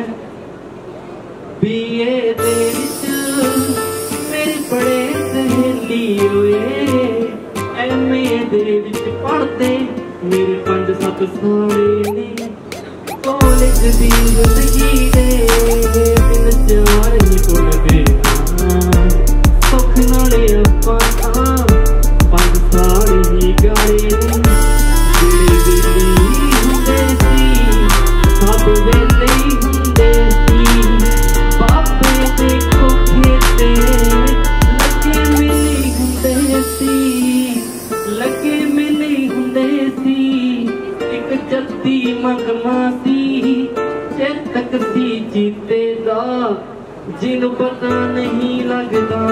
ਬੀਏ ਦੇ ਵਿੱਚ ਮੇਰੇ ਬੜੇ ਸਹੇਲੀ ਹੋਏ, ਐਮਏ ਦੇ ਵਿੱਚ ਪੜ੍ਹਦੇ ਮੇਰੇ ਪੰਜ ਸੱਤ ਸਾਲੇ ਨੇ। ਕਾਲਜ ਦੀ ਜ਼ਿੰਦਗੀ ਦੇ ਦਿਨ ਚਾਰ ਹੀ ਭੁੱਲਦੇ ਹਾਂ, ਸੁੱਖ ਨਾਲੇ ਆਪਾਂ ਤਾਂ ਪੰਜ ਸਾਲ ਹੀ ਗਾਲੇ ਨੇ। ਜਿਹੜੇ ਵੇਲੇ ਹੁੰਦੇ ਸੀ ਸਭ ਵੇਲੇ ਹੀ ਹੁੰਦੇ ਸੀ, ਬਾਬੇ ਦੇ ਕੋਠੇ ਤੇ ਲੱਗੇ ਮਿਲੇ ਹੁੰਦੇ ਸੀ, ਲੱਗੇ ਮਿਲੇ ਹੁੰਦੇ ਸੀ। ਇੱਕ ਜੱਤੀ ਮਗਮਾ ਸੀ ਚੇਤਕ ਸੀ ਜੀਤੇ ਦਾ, ਜਿਹਨੂੰ ਪਤਾ ਨਹੀਂ ਲੱਗਦਾ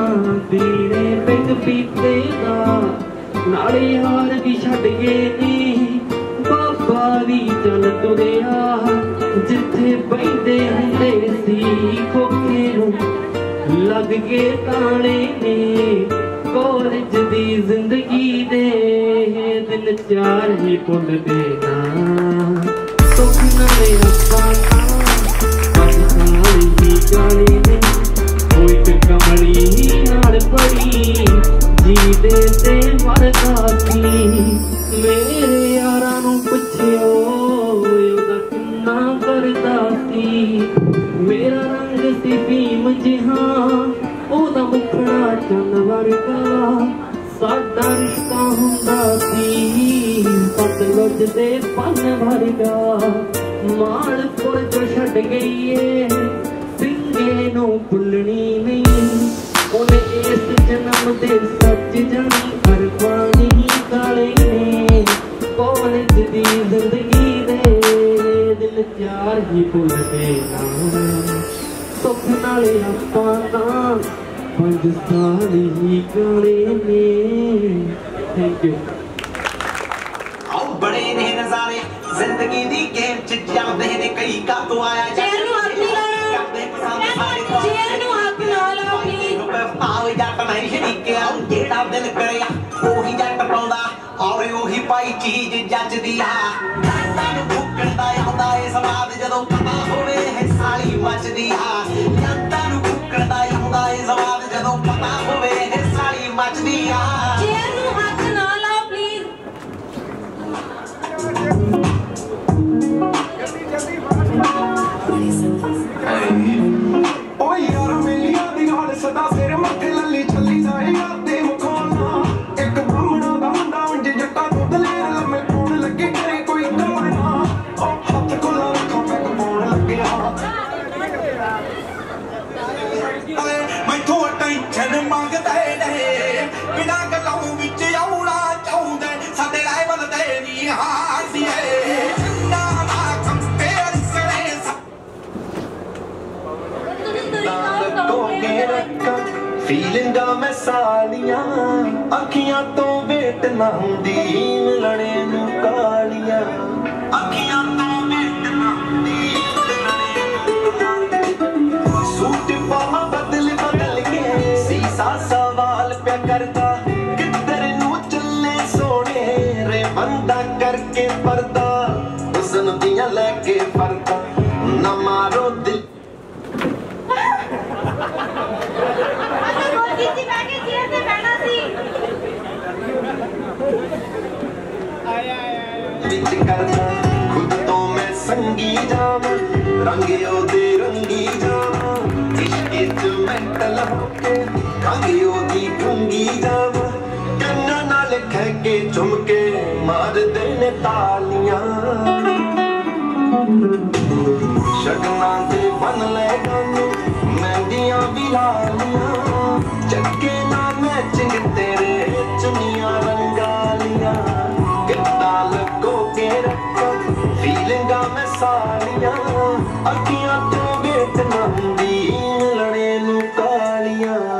ਦੀਨੇ ਪਿੰਡ ਪੀਤੇ ਦਾ। ਨਾਲੇ ਹਾਰ ਵੀ ਛੱਡ ਗਏ ਨੇ, ਬਾਬਾ ਵੀ ਚੱਲ ਤੁਰਿਆ, ਜਿੱਥੇ ਬੈਠੇ ਹੁੰਦੇ ਸੀ ਖੋਖੇ ਨੂੰ ਲੱਗ ਗਏ ਤਾਲੇ ਨੇ। ਕਾਲਜ ਦੀ ਜ਼ਿੰਦਗੀ ਦੇ ਦਿਨ ਚਾਰ ਹੀ ਭੁੱਲਦੇ ਨਾ, ਸੁੱਖ ਨਾਲੇ ਆਪਾਂ ਪੰਜ ਸਾਲ ਹੀ ਗਾਲੇ ਨੇ। ਕੋਈ ਤੇ ਕਮਲੀ ਨਾਲ ਪੜੀ ਜੀਦੇ ਤੇ ਮਰਦਾ ਸੀ, ਮੇਰੇ ਯਾਰਾਂ ਨੂੰ ਪੁੱਛਿਓ ਉਹਦਾ ਕਿੰਨਾ ਕਰਦਾ ਸੀ। ਮੇਰਾ ਰੰਗ ਸੀ ਭੀਮ ਜਿਹਾ, ਉਹਦਾ ਮੁਖੜਾ ਚੰਨ ਵਰਗਾ, ਸਾਡਾ ਰਿਸ਼ਤਾ ਹੁੰਦਾ ਸੀ ਸਤਲੁਜ ਦੇ ਪੰਨ ਵਰਗਾ। ਮਾਲਪੁਰ ਜੋ ਛੱਡ ਗਈ ਏ ਸਿੰਘੇ ਨੂੰ ਭੁੱਲਣੀ ਨਹੀਂ, ਉਹਨੇ ਇਸ ਜਨਮ ਦੇ ਸੱਚ ਜਾਣੀ ਅਰਮਾਨੀ ਕਾਲੇ ਨੇ। ਕਾਲਜ ਦੀ ਜ਼ਿੰਦਗੀ ਦੇ ਦਿਨ ਚਾਰ ਹੀ ਭੁੱਲਦੇ ਨਾ, ਸੁੱਖ ਨਾਲੇ ਆਪਾਂ ਤਾਂ ਪੰਜ ਸਾਲ ਹੀ ਗਾਲੇ ਨੇ। Thank you. ਆਓ ਬੜੇ ਨੇ ਨਜ਼ਾਰੇ ਜ਼ਿੰਦਗੀ ਦੀ ਗੇਮ ਚ ਚੱਲਦੇ ਨੇ, ਕਈ ਕਾ ਤੋਂ ਆਇਆ ਚੇਅਰ ਨੂੰ ਹੱਥ ਨਹੀਂ ਲਾਉਣਾ, ਚੇਅਰ ਨੂੰ ਹੱਥ ਨਾ ਲਾਓ ਪਲੀਜ਼। ਆਓ ਜੱਟ ਨਹੀਂ ਸ਼ਰੀਕਿਆ, ਜਿਹੜਾ ਦਿਲ ਕਰਿਆ ਉਹੀ ਜੱਟ ਪਾਉਂਦਾ, ਔਰ ਉਹੀ ਪਾਈ ਚੀਜ਼ ਜੱਜਦੀ ਆ। ਜੱਟਾਂ ਨੂੰ ਫੁੱਕਣ ਦਾ ਆਉਂਦਾ ਏ ਸਵਾਦ, ਜਦੋਂ ਪਤਾ ਹੋਵੇ ਇਹ ਸਾਲੀ ਮੱਚਦੀ ਆ। ਜੱਟਾਂ ਨੂੰ ਫੁੱਕਣ ਦਾ ਆਉਂਦਾ ਏ ਸਵਾਦ, ਜਦੋਂ ਪਤਾ ਹੋਵੇ ਇਹ ਸਾਲੀ ਮੱਚਦੀ ਆ। ਚੇਅਰ ਨੂੰ ਹੱਥ ਨਾ ਲਾਓ ਪਲੀਜ਼। ਓਏ ਯਾਰ ਮੇਲੀਆਂ ਦੀ ਹਾਲ ਸਦਾ ਸਿਰ ਮੱਥੇ ਲੱਲੀ ਚੱਲੀ ਜਾਏਗਾ ਤੇ ਮੁਖਾਨਾ। ਇੱਕ ਬਾਹਮਣਾ ਦਾ ਮੁੰਡਾ ਉਂਝ ਜੱਟਾ ਦੁੱਧ ਲੈਣ ਲੰਮੇ ਪਾਉਣ ਲੱਗੇ, ਕਰੇ ਕੋਈ ਕਾਰਨਾ। ਉਹ ਹੱਥ ਖੁੱਲਾ ਰੱਖੋ ਪੈਗ ਪਾਉਣ ਲੱਗਿਆ। ਮੈਥੋਂ ਟੈਨਸ਼ਨ ਮੰਗਦੇ ਨੇ, ਬਿਨਾਂ ਗੱਲਾਂ ਵਿੱਚ ਆਉਣਾ ਚਾਹੁੰਦੇ, ਸਾਡੇ ਰਾਈਵਲ ਤੇ ਨਹੀਂ ਹਾਸੀਏ। ਨਾ ਨਾ ਕੰਪੇਅਰ ਕਰੇ ਫੀਲਿੰਗਾਂ ਮੈਂ ਸਾਲੀਆਂ, ਅੱਖੀਆਂ ਤੋਂ ਵੇਟ ਨਾ ਹੁੰਦੀ ਮਿਲਣੇ ਨੂੰ ਕਾਲੀਆਂ। ਅੱਖੀਆਂ ਤੋਂ ਵੇਟ ਨਾ ਹੁੰਦੀ ਸੂਟ ਪਾਵਾਂ ਬਦਲ ਬਦਲ ਕੇ, ਸੀਸਾ ਸਵਾਲ ਪਿਆ ਕਰਦਾ, ਕਿੱਧਰ ਨੂੰ ਚੱਲੇ ਸੋਹਣੇ ਰੇ ਬੰਦਾ ਕਰਕੇ ਪਰਦਾ। ਹੁਸਨ ਦੀਆਂ ਲੈ ਕੇ ਫਰਦਾ ਨਾ ਮਾਰੋ ਦਿਲ। ਵਿੱਚ ਕਰਦਾ ਖੁਦ ਤੋਂ ਮੈਂ ਸੰਗੀ ਜਾਵਾਂ, ਰੰਗ ਉਹਦੇ ਰੰਗੀ ਜਾਵਾਂ। ਇਸ਼ਕੇ ਚ ਮੈਂਟਲ ਹੋ ਕੇ ਖੰਗ ਉਹਦੀ ਗੁੰਗੀ ਜਾਵਾਂ। ਕੰਨਾਂ ਨਾਲ ਖਹਿ ਕੇ ਚੁੰਮ ਕੇ ਮਾਰਦੇ ਨੇ ਤਾਲੀਆਂ। ਸ਼ਗਨਾਂ ਦੇ ਬਨ ਲੈ ਗਾਨੂੰ ਮਹਿੰਦੀਆਂ ਵੀ ਲਾਲੀਆਂ। ਚੱਕੇ ਨਾ ਮੈਚਿੰਗ ਤੇਰੇ ਚੁੰਨੀਆਂ ਰੰਗਾਲੀਆਂ। ਕਿੱਦਾਂ ਲੱਗੋ ਕੇ ਰੱਖਾਂ ਫੀਲਿੰਗਾਂ ਮੈਂ ਸਾਲੀਆਂ। ਅੱਖੀਆਂ ਤੋਂ ਵੇਟ ਨਾ ਹੁੰਦੀ ਮਿਲਣੇ ਨੂੰ ਕਾਲੀਆਂ।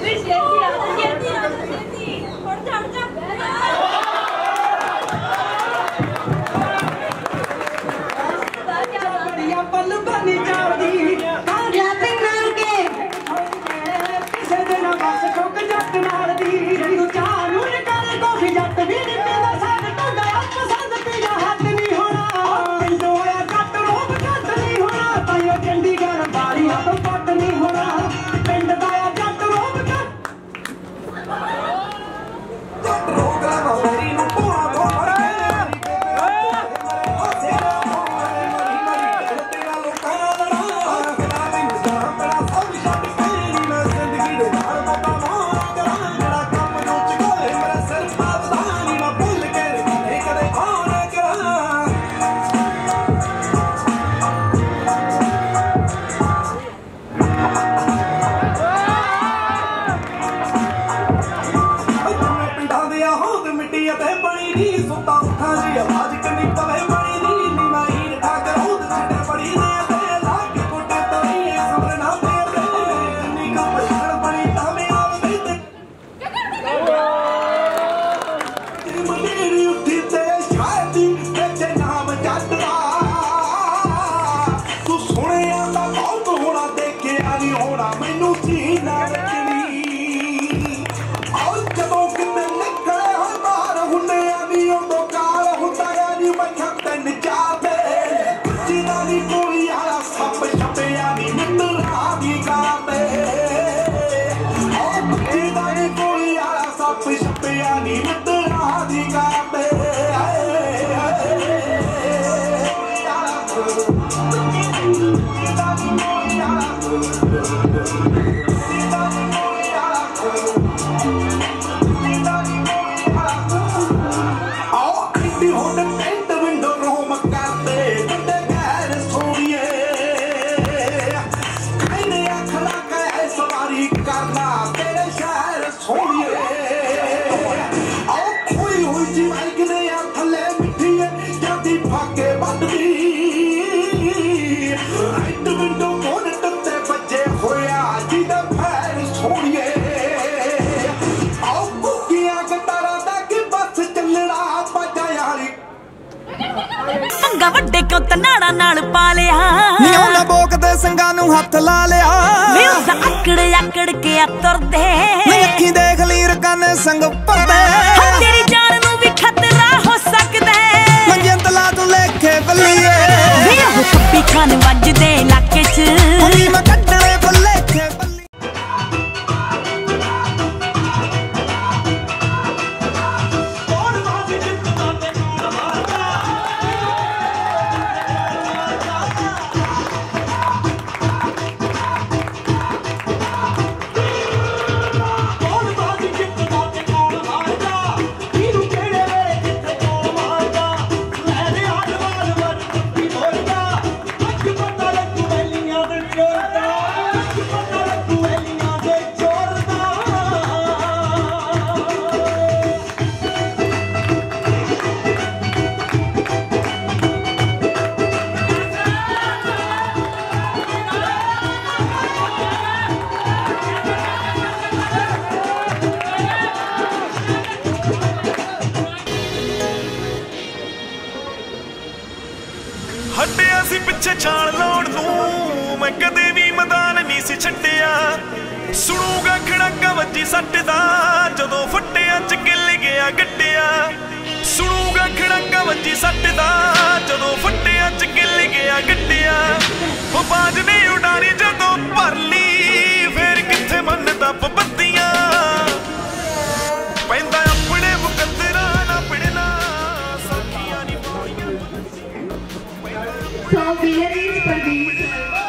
पंगा वड्डे क्यों तनाड़ा नाल पा लिया नी उन्हां बोकदे संगां नूं हथ ला लिया नी उस अकड़ अकड़ के तुर दे नी अखीं देख लीर कन संग परदे तेरी जान नूं भी खतरा हो सकदा मंजंद ला तू लेखे बल्लीए नी ओ पप्पी खान वजदे इलाके च हुनी मैं कड्डणे बुलेखे हटिया सी पिछे छाल लाउण नूं मैं कदे भी मैदान नहीं सी छड्डिया सुणूगा खड़ाका वजी सट दा जदों फट्टिया च गिल गया गड्डिया सुणूगा खड़ाका वजी सट दा जदों फट्टिया च गिल गया गड्डिया ओ बाज ने उडारी जदों भर ली फिर किथे मनदा पबत्तियां पैंदा अपने मुकद्दरा ना पिड़ना सखियां नी बोलियां So here is Parveen.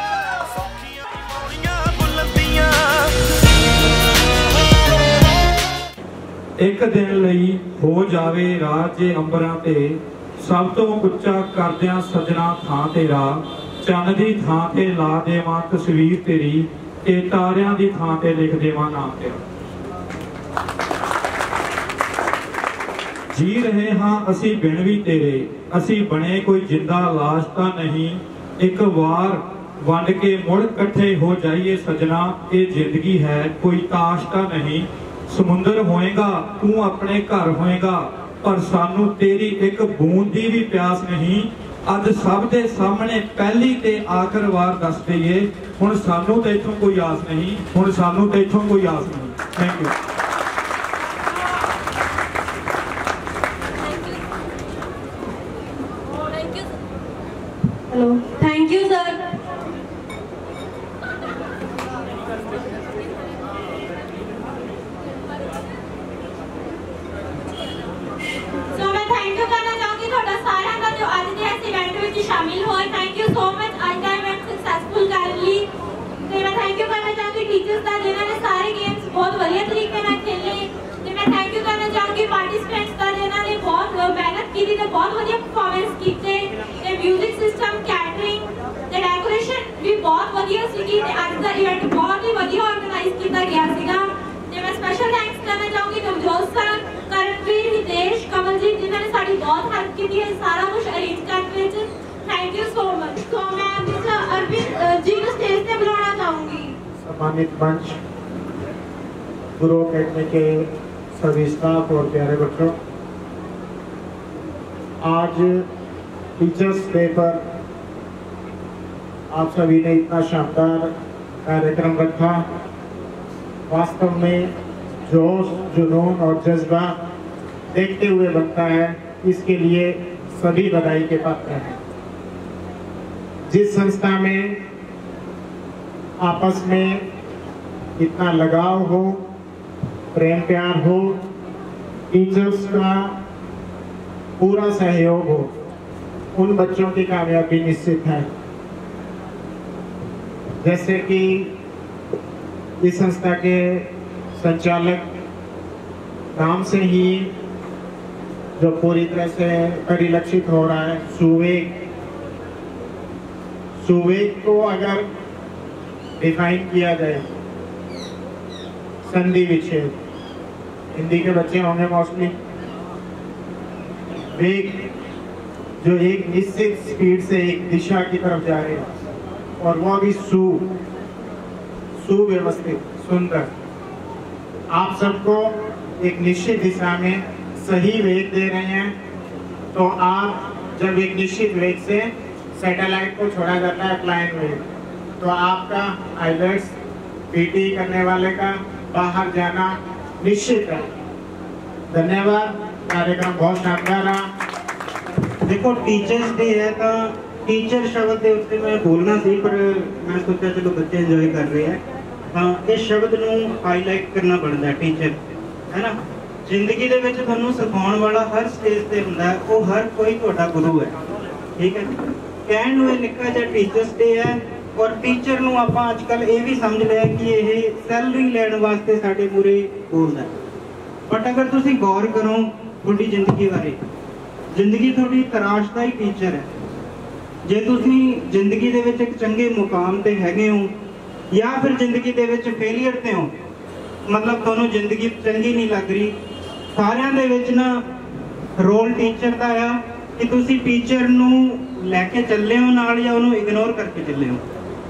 एक दिन ਲਈ ਹੋ ਜਾਵੇ ਰਾਜ ਜੇ ਅੰਬਰਾਂ ਤੇ ਸਭ ਤੋਂ ਉੱਚਾ ਕਰਦਿਆਂ ਸਜਣਾ ਥਾਂ ਤੇਰਾ ਚੰਨ ਦੀ ਥਾਂ ਤੇ ਲਾ ਦੇਵਾਂ ਤਸਵੀਰ ਤੇਰੀ ਤੇ ਤਾਰਿਆਂ ਦੀ ਥਾਂ ਤੇ ਲਿਖ ਦੇਵਾਂ ਨਾਮ ਤੇਰਾ जी रहे हाँ असी बिन भी तेरे असी बने कोई जिंदा लाश तां नहीं एक वार वंड के मुड़ कट्ठे हो जाइए सजना, ये जिंदगी है कोई ताशता नहीं। समुंदर होएगा तू अपने घर होएगा, पर सानू तेरी एक बूंद दी भी प्यास नहीं। अज सब दे सामने पहली ते आखिर वार दस दईए, हुण सानू ते इथों कोई आस नहीं, हुण सानू ते इथों कोई आस नहीं। Thank you. Hello, thank you sir. So मैं थैंक यू करना चाहूंगी ਤੁਹਾਡਾ ਸਾਰਿਆਂ ਦਾ ਜੋ ਅੱਜ ਦੇ ਇਸ ਇਵੈਂਟ ਵਿੱਚ ਸ਼ਾਮਿਲ ਹੋਏ। ਥੈਂਕ ਯੂ ਸੋ ਮਚ ਅੱਜ ਦਾ ਇਵੈਂਟ ਸਕਸੈਸਫੁਲ ਕਰਨ ਲਈ। ਤੇ ਮੈਂ ਥੈਂਕ ਯੂ ਕਰਨਾ ਚਾਹੂੰਗੀ ਟੀਚਰਸ ਦਾ ਜਿਨ੍ਹਾਂ ਨੇ ਸਾਰੇ ਗੇਮਸ ਬਹੁਤ ਵਧੀਆ ਤਰੀਕੇ ਨਾਲ ਖੇਲੇ। ਤੇ ਮੈਂ ਥੈਂਕ ਯੂ ਕਰਨਾ ਚਾਹੂੰਗੀ ਪਾਰਟਿਸਪੈਂਟਸ ਦਾ ਜਿਨ੍ਹਾਂ ਨੇ ਬਹੁਤ ਮਿਹਨਤ ਕੀਤੀ ਤੇ ਬਹੁਤ ਵਧੀਆ ਪਰਫਾਰਮੈਂਸ ਕੀਤੇ। ਤੇ ਮਿਊਜ਼ਿਕ ਸਿਸਟਮ, ਕੈਟਰਿੰਗ ਤੇ ਡੈਕੋਰੇਸ਼ਨ ਵੀ ਬਹੁਤ ਵਧੀਆ ਸੀਗੀ ਤੇ ਅੱਜ ਦਾ ਇਵੈਂਟ ਬਹੁਤ ਹੀ ਵਧੀਆ ਆਰਗੇਨਾਈਜ਼ ਕੀਤਾ ਗਿਆ ਸੀਗਾ। ਤੇ ਮੈਂ ਸਪੈਸ਼ਲ ਥੈਂਕਸ ਕਰਨਾ ਚਾਹੂੰਗੀ ਨਵਜੋਤ ਸਰ, ਕਰਨਵੀਰ, ਹਿਤੇਸ਼, ਕਮਲਜੀਤ ਜਿਨ੍ਹਾਂ ਨੇ ਸਾਡੀ ਬਹੁਤ ਹੈਲਪ ਕੀਤੀ ਹੈ ਸਾਰਾ ਕੁਝ ਅਰੇਂਜ ਕਰਨ ਵਿੱਚ। Thank you so much. तो मैं मिस्टर अरविंद जी को स्टेज पे बुलाना चाहूंगी। सम्मानित मंच, गुरु अकेडमी के सभी स्टाफ और प्यारे बच्चों, आज टीचर्स डे पर आप सभी ने इतना शानदार कार्यक्रम रखा। वास्तव में जोश, जुनून और जज्बा देखते हुए बनता है, इसके लिए सभी बधाई के पात्र हैं। जिस संस्था में आपस में इतना लगाव हो, प्रेम प्यार हो, टीचर्स का पूरा सहयोग हो, उन बच्चों की कामयाबी निश्चित है। जैसे कि इस संस्था के संचालक नाम से ही जो पूरी तरह से परिलक्षित हो रहा है, सुवेग सुवेग को अगर डिफाइन किया जाए, संधि विच्छेद, हिंदी के बच्चे होंगे मोस्टली, वेग जो एक निश्चित स्पीड से एक दिशा की तरफ जा रहे हैं और वो भी सु सुव्यवस्थित, सुंदर, आप सबको एक निश्चित दिशा में सही वेग दे रहे हैं। तो आप जब एक निश्चित वेग से सैटेलाइट को छोड़ा जाता है फ्लाइंग वेग, तो आपका आइलेट्स पीटी करने वाले का बाहर जाना निश्चित है। धन्यवाद, कार्यक्रम बहुत शानदार रहा। देखो टीचर्स डे है तो टीचर शब्द के उत्ते मैं बोलना सी, पर मैं सोचा चलो बच्चे इंजॉय कर रहे हैं, हाँ इस शब्द नूं हाईलाइट करना बनता है। टीचर है ना, जिंदगी दे विच तुहानूं सिखाउण वाला हर स्टेज ते हुंदा है, वो हर कोई तुहाडा गुरु है। ठीक है, कहण नूं इह निक्का जिहा टीचर्स डे है, और टीचर नूं आपां अजकल ये भी समझ लिया कि यह सैलरी लैण वास्ते साडे मूहरे बोलदा है। बट अगर तुसीं गौर करो तुहाडी जिंदगी बारे, जिंदगी तुहाडी तराशदा ही टीचर है। जे तुसीं जिंदगी दे विच एक चंगे मुकाम ते हैगे हो, या फिर जिंदगी दे विच फेलियर ते हो, मतलब तुहानूं जिंदगी चंगी नहीं लग रही, सारियां दे विच ना रोल टीचर दा आ कि तुसीं टीचर नूं लैके चले हो नाल या उन्होंने इग्नोर करके चले हो।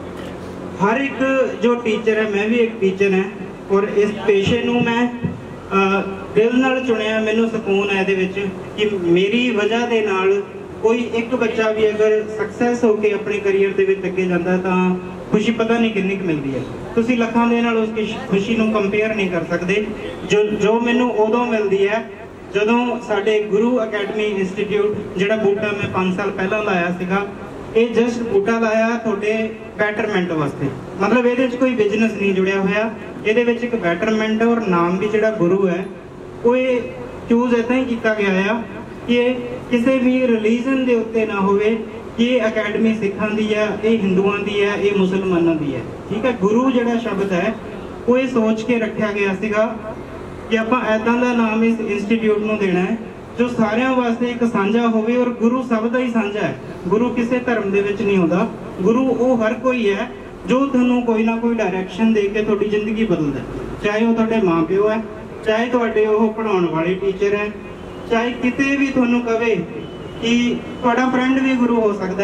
हर एक जो टीचर है, मैं भी एक टीचर है, और इस पेशे नूं मैं दिल नाल चुनिया। मैनूं सुकून है इहदे कि मेरी वजह दे नाल कोई एक बच्चा भी अगर सक्सैस होकर अपने करियर दे विच अगे जांदा है तां खुशी पता नहीं कितनी मिलती है। तुसीं लखां दे नाल उसकी खुशी नूं कंपेयर नहीं कर सकते। जो जो मैनूं उदों मिलती है ਜਦੋਂ ਸਾਡੇ ਗੁਰੂ ਅਕੈਡਮੀ ਇੰਸਟੀਚਿਊਟ ਜਿਹੜਾ ਬੂਟਾ ਮੈਂ ਪੰਜ ਸਾਲ ਪਹਿਲਾਂ ਲਾਇਆ ਸੀਗਾ, ਇਹ ਜਸਟ ਬੂਟਾ ਲਾਇਆ ਤੁਹਾਡੇ ਬੈਟਰਮੈਂਟ ਵਾਸਤੇ। ਮਤਲਬ ਇਹਦੇ ਵਿੱਚ ਕੋਈ ਬਿਜ਼ਨਸ ਨਹੀਂ ਜੁੜਿਆ ਹੋਇਆ, ਇਹਦੇ ਵਿੱਚ ਇੱਕ ਬੈਟਰਮੈਂਟ ਔਰ ਨਾਮ ਵੀ ਜਿਹੜਾ ਗੁਰੂ ਹੈ ਉਹ ਇਹ ਚੂਜ਼ ਇਦਾਂ ਹੀ ਕੀਤਾ ਗਿਆ ਆ ਕਿ ਇਹ ਕਿਸੇ ਵੀ ਰਿਲੀਜਨ ਦੇ ਉੱਤੇ ਨਾ ਹੋਵੇ ਕਿ ਇਹ ਅਕੈਡਮੀ ਸਿੱਖਾਂ ਦੀ ਹੈ, ਇਹ ਹਿੰਦੂਆਂ ਦੀ ਹੈ, ਇਹ ਮੁਸਲਮਾਨਾਂ ਦੀ ਹੈ। ਠੀਕ ਹੈ, ਗੁਰੂ ਜਿਹੜਾ ਸ਼ਬਦ ਹੈ ਉਹ ਇਹ ਸੋਚ ਕੇ ਰੱਖਿਆ ਗਿਆ ਸੀਗਾ कि आप ऐदा का नाम इस इंस्टीट्यूट में देना है जो सारिਆਂ वास्ते एक साझा होवे, और गुरु सब का ही साझा है। गुरु किसी धर्म दे विच नहीं होता, गुरु वो हर कोई है जो तुहानूं कोई ना कोई डायरैक्शन दे के तुहाडी जिंदगी बदलदा है। चाहे वो तुहाडे माँ प्यो है, चाहे तुहाडे वो पढ़ाउण वाले टीचर है, चाहे किते भी तुहानूं कहे कि तुहाडा फ्रेंड भी गुरु हो सकता है,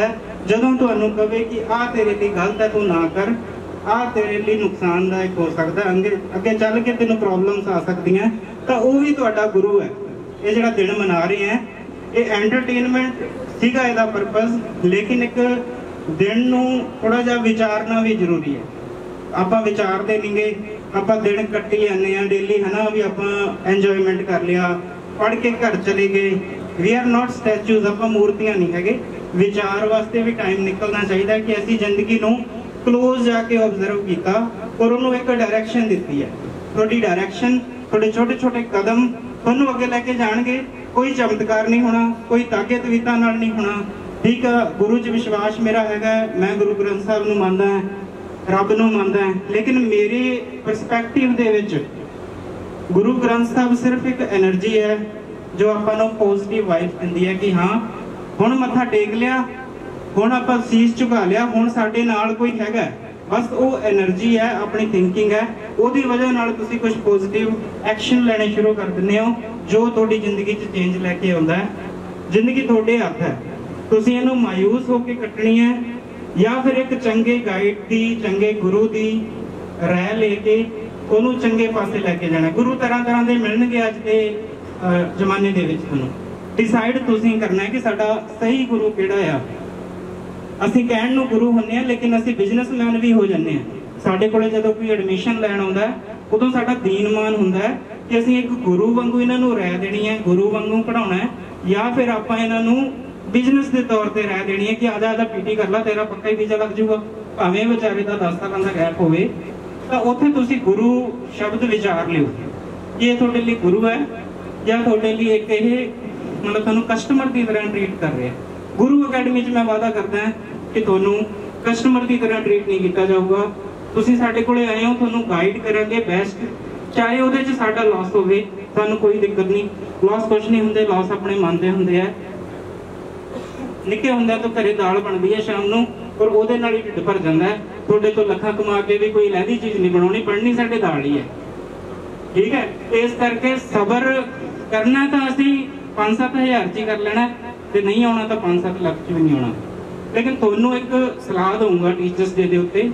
ਜਦੋਂ ਤੁਹਾਨੂੰ ਕਵੇ ਕਿ ਆਹ ਤੇਰੇ ਲਈ ਗਲਤ ਹੈ ਤੂੰ ਨਾ ਕਰ, ਆਹ ਤੇਰੇ ਲਈ ਨੁਕਸਾਨਦਾਇਕ ਹੋ ਸਕਦਾ, ਅੱਗੇ ਅੱਗੇ ਚੱਲ ਕੇ ਤੈਨੂੰ ਪ੍ਰੋਬਲਮਸ ਆ ਸਕਦੀਆਂ, ਤਾਂ ਉਹ ਵੀ ਤੁਹਾਡਾ ਗੁਰੂ ਹੈ। ਇਹ ਜਿਹੜਾ ਦਿਨ ਮਨਾ ਰਹੇ ਹੈ ਇਹ ਐਂਟਰਟੇਨਮੈਂਟ ਸੀਗਾ ਇਹਦਾ ਪਰਪਸ, ਲੇਕਿਨ ਇੱਕ ਦਿਨ ਨੂੰ ਥੋੜਾ ਜਿਹਾ ਵਿਚਾਰਨਾ ਵੀ ਜ਼ਰੂਰੀ ਹੈ। ਆਪਾਂ ਵਿਚਾਰਦੇ ਨਹੀਂਗੇ, ਆਪਾਂ ਦਿਨ ਕੱਟੀ ਜਾਂਦੇ ਆ ਡੇਲੀ, ਹਨਾ ਵੀ ਆਪਾਂ ਇੰਜੋਇਮੈਂਟ ਕਰ ਲਿਆ, ਪੜ੍ਹ ਕੇ ਘਰ ਚਲੇ ਗਏ। ਵੀ ਆਰ ਨਾਟ ਸਟੈਚੂਜ਼, ਆਪਾਂ ਮੂਰਤੀਆਂ ਨਹੀਂ ਹੈਗੇ। ਵਿਚਾਰ ਵਾਸਤੇ ਵੀ ਟਾਈਮ ਨਿਕਲਣਾ ਚਾਹੀਦਾ ਕਿ ਅਸੀਂ ਜ਼ਿੰਦਗੀ ਨੂੰ ਕਲੋਜ਼ ਜਾ ਕੇ ਆਬਜ਼ਰਵ ਕੀਤਾ ਔਰ ਉਹਨੂੰ ਇੱਕ ਡਾਇਰੈਕਸ਼ਨ ਦਿੱਤੀ ਹੈ। ਤੁਹਾਡੀ ਡਾਇਰੈਕਸ਼ਨ, ਤੁਹਾਡੇ ਛੋਟੇ ਛੋਟੇ ਕਦਮ ਤੁਹਾਨੂੰ ਅੱਗੇ ਲੈ ਕੇ ਜਾਣਗੇ। ਕੋਈ ਚਮਤਕਾਰ ਨਹੀਂ ਹੋਣਾ, ਕੋਈ ਤਾਕਤ ਤਵੀਤਾਂ ਨਾਲ ਨਹੀਂ ਹੋਣਾ। ਠੀਕ ਆ, ਗੁਰੂ 'ਚ ਵਿਸ਼ਵਾਸ ਮੇਰਾ ਹੈਗਾ, ਮੈਂ ਗੁਰੂ ਗ੍ਰੰਥ ਸਾਹਿਬ ਨੂੰ ਮੰਨਦਾ, ਰੱਬ ਨੂੰ ਮੰਨਦਾ, ਲੇਕਿਨ ਮੇਰੇ ਪਰਸਪੈਕਟਿਵ ਦੇ ਵਿੱਚ ਗੁਰੂ ਗ੍ਰੰਥ ਸਾਹਿਬ ਸਿਰਫ ਇੱਕ એનર્ਜੀ ਹੈ ਜੋ ਆਪਾਂ ਨੂੰ ਪੋਜ਼ਿਟਿਵ ਵਾਈਬ ਦਿੰਦੀ ਹੈ ਕਿ ਹਾਂ ਹੁਣ ਮੱਥਾ ਟੇਕ ਲਿਆ, ਹੁਣ ਆਪਾਂ ਸੀਸ ਝੁਕਾ ਲਿਆ, ਹੁਣ ਸਾਡੇ ਨਾਲ ਕੋਈ ਹੈਗਾ। ਬਸ ਉਹ એનર્ਜੀ ਹੈ, ਆਪਣੀ ਥਿੰਕਿੰਗ ਹੈ, ਉਹਦੀ ਵਜ੍ਹਾ ਨਾਲ ਤੁਸੀਂ ਕੁਝ ਪੋਜ਼ਿਟਿਵ ਐਕਸ਼ਨ ਲੈਣੇ ਸ਼ੁਰੂ ਕਰ ਦਿੰਦੇ ਹੋ ਜੋ ਤੁਹਾਡੀ ਜ਼ਿੰਦਗੀ 'ਚ ਚੇਂਜ ਲੈ ਕੇ ਆਉਂਦਾ ਹੈ। ਜ਼ਿੰਦਗੀ ਤੁਹਾਡੇ ਹੱਥ ਹੈ, ਤੁਸੀਂ ਇਹਨੂੰ ਮਾਯੂਸ ਹੋ ਕੇ ਕੱਟਣੀ ਹੈ ਜਾਂ ਫਿਰ ਇੱਕ ਚੰਗੇ ਗਾਈਡ ਦੀ, ਚੰਗੇ ਗੁਰੂ ਦੀ ਰਾਇ ਲੈ ਕੇ ਉਹਨੂੰ ਚੰਗੇ ਪਾਸੇ ਲੈ ਕੇ ਜਾਣਾ। ਗੁਰੂ ਤਰ੍ਹਾਂ ਤਰ੍ਹਾਂ ਦੇ ਮਿਲਣਗੇ ਅੱਜ ਦੇ ਜ਼ਮਾਨੇ ਦੇ ਵਿੱਚ। ਤੁਹਾਨੂੰ ਡਿਸਾਈਡ ਤੁਸੀਂ ਕਰਨਾ ਹੈ ਕਿ ਸਾਡਾ ਸਹੀ ਗੁਰੂ ਕਿਹੜਾ ਆ। ਅਸੀਂ ਕਹਿਣ ਨੂੰ ਗੁਰੂ ਹੁੰਦੇ ਆ ਲੇਕਿਨ ਅਸੀਂ ਬਿਜ਼ਨਸਮੈਨ ਵੀ ਹੋ ਜਾਂਦੇ ਆ। ਸਾਡੇ ਕੋਲੇ ਜਦੋਂ ਕੋਈ ਐਡਮਿਸ਼ਨ ਲੈਣ ਆਉਂਦਾ ਉਦੋਂ ਸਾਡਾ ਦੀਨਮਾਨ ਹੁੰਦਾ ਹੈ ਕਿ ਅਸੀਂ ਇੱਕ ਗੁਰੂ ਵਾਂਗੂ ਇਹਨਾਂ ਨੂੰ ਰਾਇ ਦੇਣੀ ਹੈ, ਗੁਰੂ ਵਾਂਗੂ ਪੜ੍ਹਾਉਣਾ ਹੈ, ਜਾਂ ਫਿਰ ਆਪਾਂ ਇਹਨਾਂ ਨੂੰ ਬਿਜ਼ਨਸ ਦੇ ਤੌਰ ਤੇ ਰਾਇ ਦੇਣੀ ਹੈ ਕਿ ਆਦਾ ਆਦਾ ਪੀਟੀ ਕਰ ਲਾ, ਤੇਰਾ ਪੱਕਾ ਹੀ ਵੀਜ਼ਾ ਲੱਗ ਜਾਊਗਾ, ਭਾਵੇਂ ਵਿਚਾਰੇ ਦਾ ਦਸ ਸਾਲਾਂ ਦਾ ਗੈਪ ਹੋਵੇ। ਤਾਂ ਉੱਥੇ ਤੁਸੀਂ ਗੁਰੂ ਸ਼ਬਦ ਵਿਚਾਰ ਲਿਓ ਕਿ ਇਹ ਤੁਹਾਡੇ ਲਈ ਗੁਰੂ ਹੈ ਜਾਂ ਤੁਹਾਡੇ ਲਈ ਇੱਕ ਇਹ ਮਤਲਬ ਤੁਹਾਨੂੰ ਕਸਟਮਰ ਦੀ ਤਰ੍ਹਾਂ ਟ੍ਰੀਟ ਕਰ ਰਿਹਾ। ਗੁਰੂ ਅਕੈਡਮੀ 'ਚ ਮੈਂ ਵਾਅਦਾ ਕਰਦਾ ਕਿ ਤੁਹਾਨੂੰ ਕਸਟਮਰ ਦੀ ਤਰ੍ਹਾਂ ਟ੍ਰੀਟ ਨਹੀਂ ਕੀਤਾ ਜਾਊਗਾ। ਤੁਸੀਂ ਸਾਡੇ ਕੋਲੇ ਆਏ ਹੋ, ਤੁਹਾਨੂੰ ਗਾਈਡ ਕਰਾਂਗੇ ਬੈਸਟ, ਚਾਹੇ ਉਹਦੇ 'ਚ ਸਾਡਾ ਲਾਸ ਹੋਵੇ, ਸਾਨੂੰ ਕੋਈ ਦਿੱਕਤ ਨਹੀਂ। ਲਾਸ ਕੁਛ ਨਹੀਂ ਹੁੰਦੇ, ਲਾਸ ਆਪਣੇ ਮਨ ਦੇ ਹੁੰਦੇ ਆ। ਨਿੱਕੇ ਹੁੰਦਿਆਂ ਤੋਂ ਘਰੇ ਦਾਲ ਬਣਦੀ ਹੈ ਸ਼ਾਮ ਨੂੰ ਔਰ ਉਹਦੇ ਨਾਲ ਹੀ ਢਿੱਡ ਭਰ ਜਾਂਦਾ ਹੈ। ਤੁਹਾਡੇ ਤੋਂ ਲੱਖਾਂ ਕਮਾ ਕੇ ਵੀ ਕੋਈ ਲਹਿਦੀ ਚੀਜ਼ ਨਹੀਂ ਬਣਾਉਣੀ, ਪੜ੍ਹਨੀ ਸਾਡੇ ਦਾਲ ਹੀ ਹੈ। ਠੀਕ ਹੈ, ਇਸ ਕਰਕੇ ਸਬਰ ਕਰਨਾ ਤਾਂ ਅਸੀਂ ਪੰਜ ਸੱਤ ਹਜ਼ਾਰ 'ਚ ਹੀ ਕਰ ਲੈਣਾ, ਤੇ ਨਹੀਂ ਆਉਣਾ ਤਾਂ ਪੰਜ ਸੱਤ ਲੱਖ 'ਚ ਵੀ ਨਹੀਂ ਆਉਣਾ। ਲੇਕਿਨ ਤੁਹਾਨੂੰ ਇੱਕ ਸਲਾਹ ਦਊਂਗਾ ਟੀਚਰਸ ਡੇ ਦੇ ਉੱਤੇ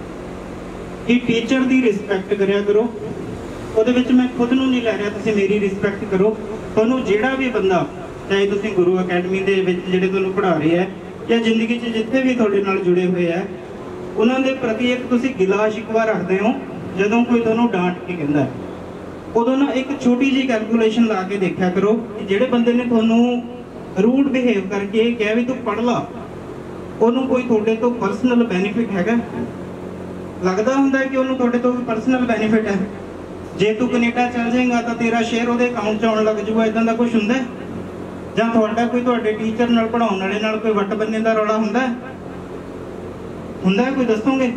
ਕਿ ਟੀਚਰ ਦੀ ਰਿਸਪੈਕਟ ਕਰਿਆ ਕਰੋ। ਉਹਦੇ ਵਿੱਚ ਮੈਂ ਖੁਦ ਨੂੰ ਨਹੀਂ ਲੈ ਰਿਹਾ, ਤੁਸੀਂ ਮੇਰੀ ਰਿਸਪੈਕਟ ਕਰੋ। ਤੁਹਾਨੂੰ ਜਿਹੜਾ ਵੀ ਬੰਦਾ, ਚਾਹੇ ਤੁਸੀਂ ਗੁਰੂ ਅਕੈਡਮੀ ਦੇ ਵਿੱਚ ਜਿਹੜੇ ਤੁਹਾਨੂੰ ਪੜ੍ਹਾ ਰਹੇ ਹੈ ਜਾਂ ਜ਼ਿੰਦਗੀ 'ਚ ਜਿੱਥੇ ਵੀ ਤੁਹਾਡੇ ਨਾਲ ਜੁੜੇ ਹੋਏ ਹੈ, ਉਹਨਾਂ ਦੇ ਪ੍ਰਤੀ ਇੱਕ ਤੁਸੀਂ ਗਿਲਾ ਸ਼ਿਕਵਾ ਰੱਖਦੇ ਹੋ। ਜਦੋਂ ਕੋਈ ਤੁਹਾਨੂੰ ਡਾਂਟ ਕੇ ਕਹਿੰਦਾ ਉਦੋਂ ਨਾ ਇੱਕ ਛੋਟੀ ਜਿਹੀ ਕੈਲਕੂਲੇਸ਼ਨ ਲਾ ਕੇ ਦੇਖਿਆ ਕਰੋ ਕਿ ਜਿਹੜੇ ਬੰਦੇ ਨੇ ਤੁਹਾਨੂੰ ਰੂਡ ਬਿਹੇਵ ਕਰਕੇ ਇਹ ਕਿਹਾ ਵੀ ਤੂੰ ਪੜ੍ਹ ਲਾ, ਉਹਨੂੰ ਕੋਈ ਤੁਹਾਡੇ ਤੋਂ ਪਰਸਨਲ ਬੈਨੀਫਿਟ ਹੈਗਾ? ਲੱਗਦਾ ਹੁੰਦਾ ਕਿ ਉਹਨੂੰ ਤੁਹਾਡੇ ਤੋਂ ਵੀ ਪਰਸਨਲ ਬੈਨੀਫਿਟ ਹੈ। ਜੇ ਤੂੰ ਕੈਨੇਡਾ ਚਲ ਜਾਏਗਾ ਤਾਂ ਤੇਰਾ ਸ਼ੇਅਰ ਉਹਦੇ ਅਕਾਊਂਟ 'ਚ ਆਉਣ ਲੱਗ ਜੂਗਾ, ਇਦਾਂ ਦਾ ਕੁਝ ਹੁੰਦਾ? ਜਾਂ ਤੁਹਾਡਾ ਕੋਈ ਤੁਹਾਡੇ ਟੀਚਰ ਨਾਲ ਪੜ੍ਹਾਉਣ ਵਾਲੇ ਨਾਲ ਕੋਈ ਵੱਟ ਬੰਨੇ ਦਾ ਰੌਲਾ ਹੁੰਦਾ ਹੁੰਦਾ ਕੋਈ ਦੱਸੋਗੇ?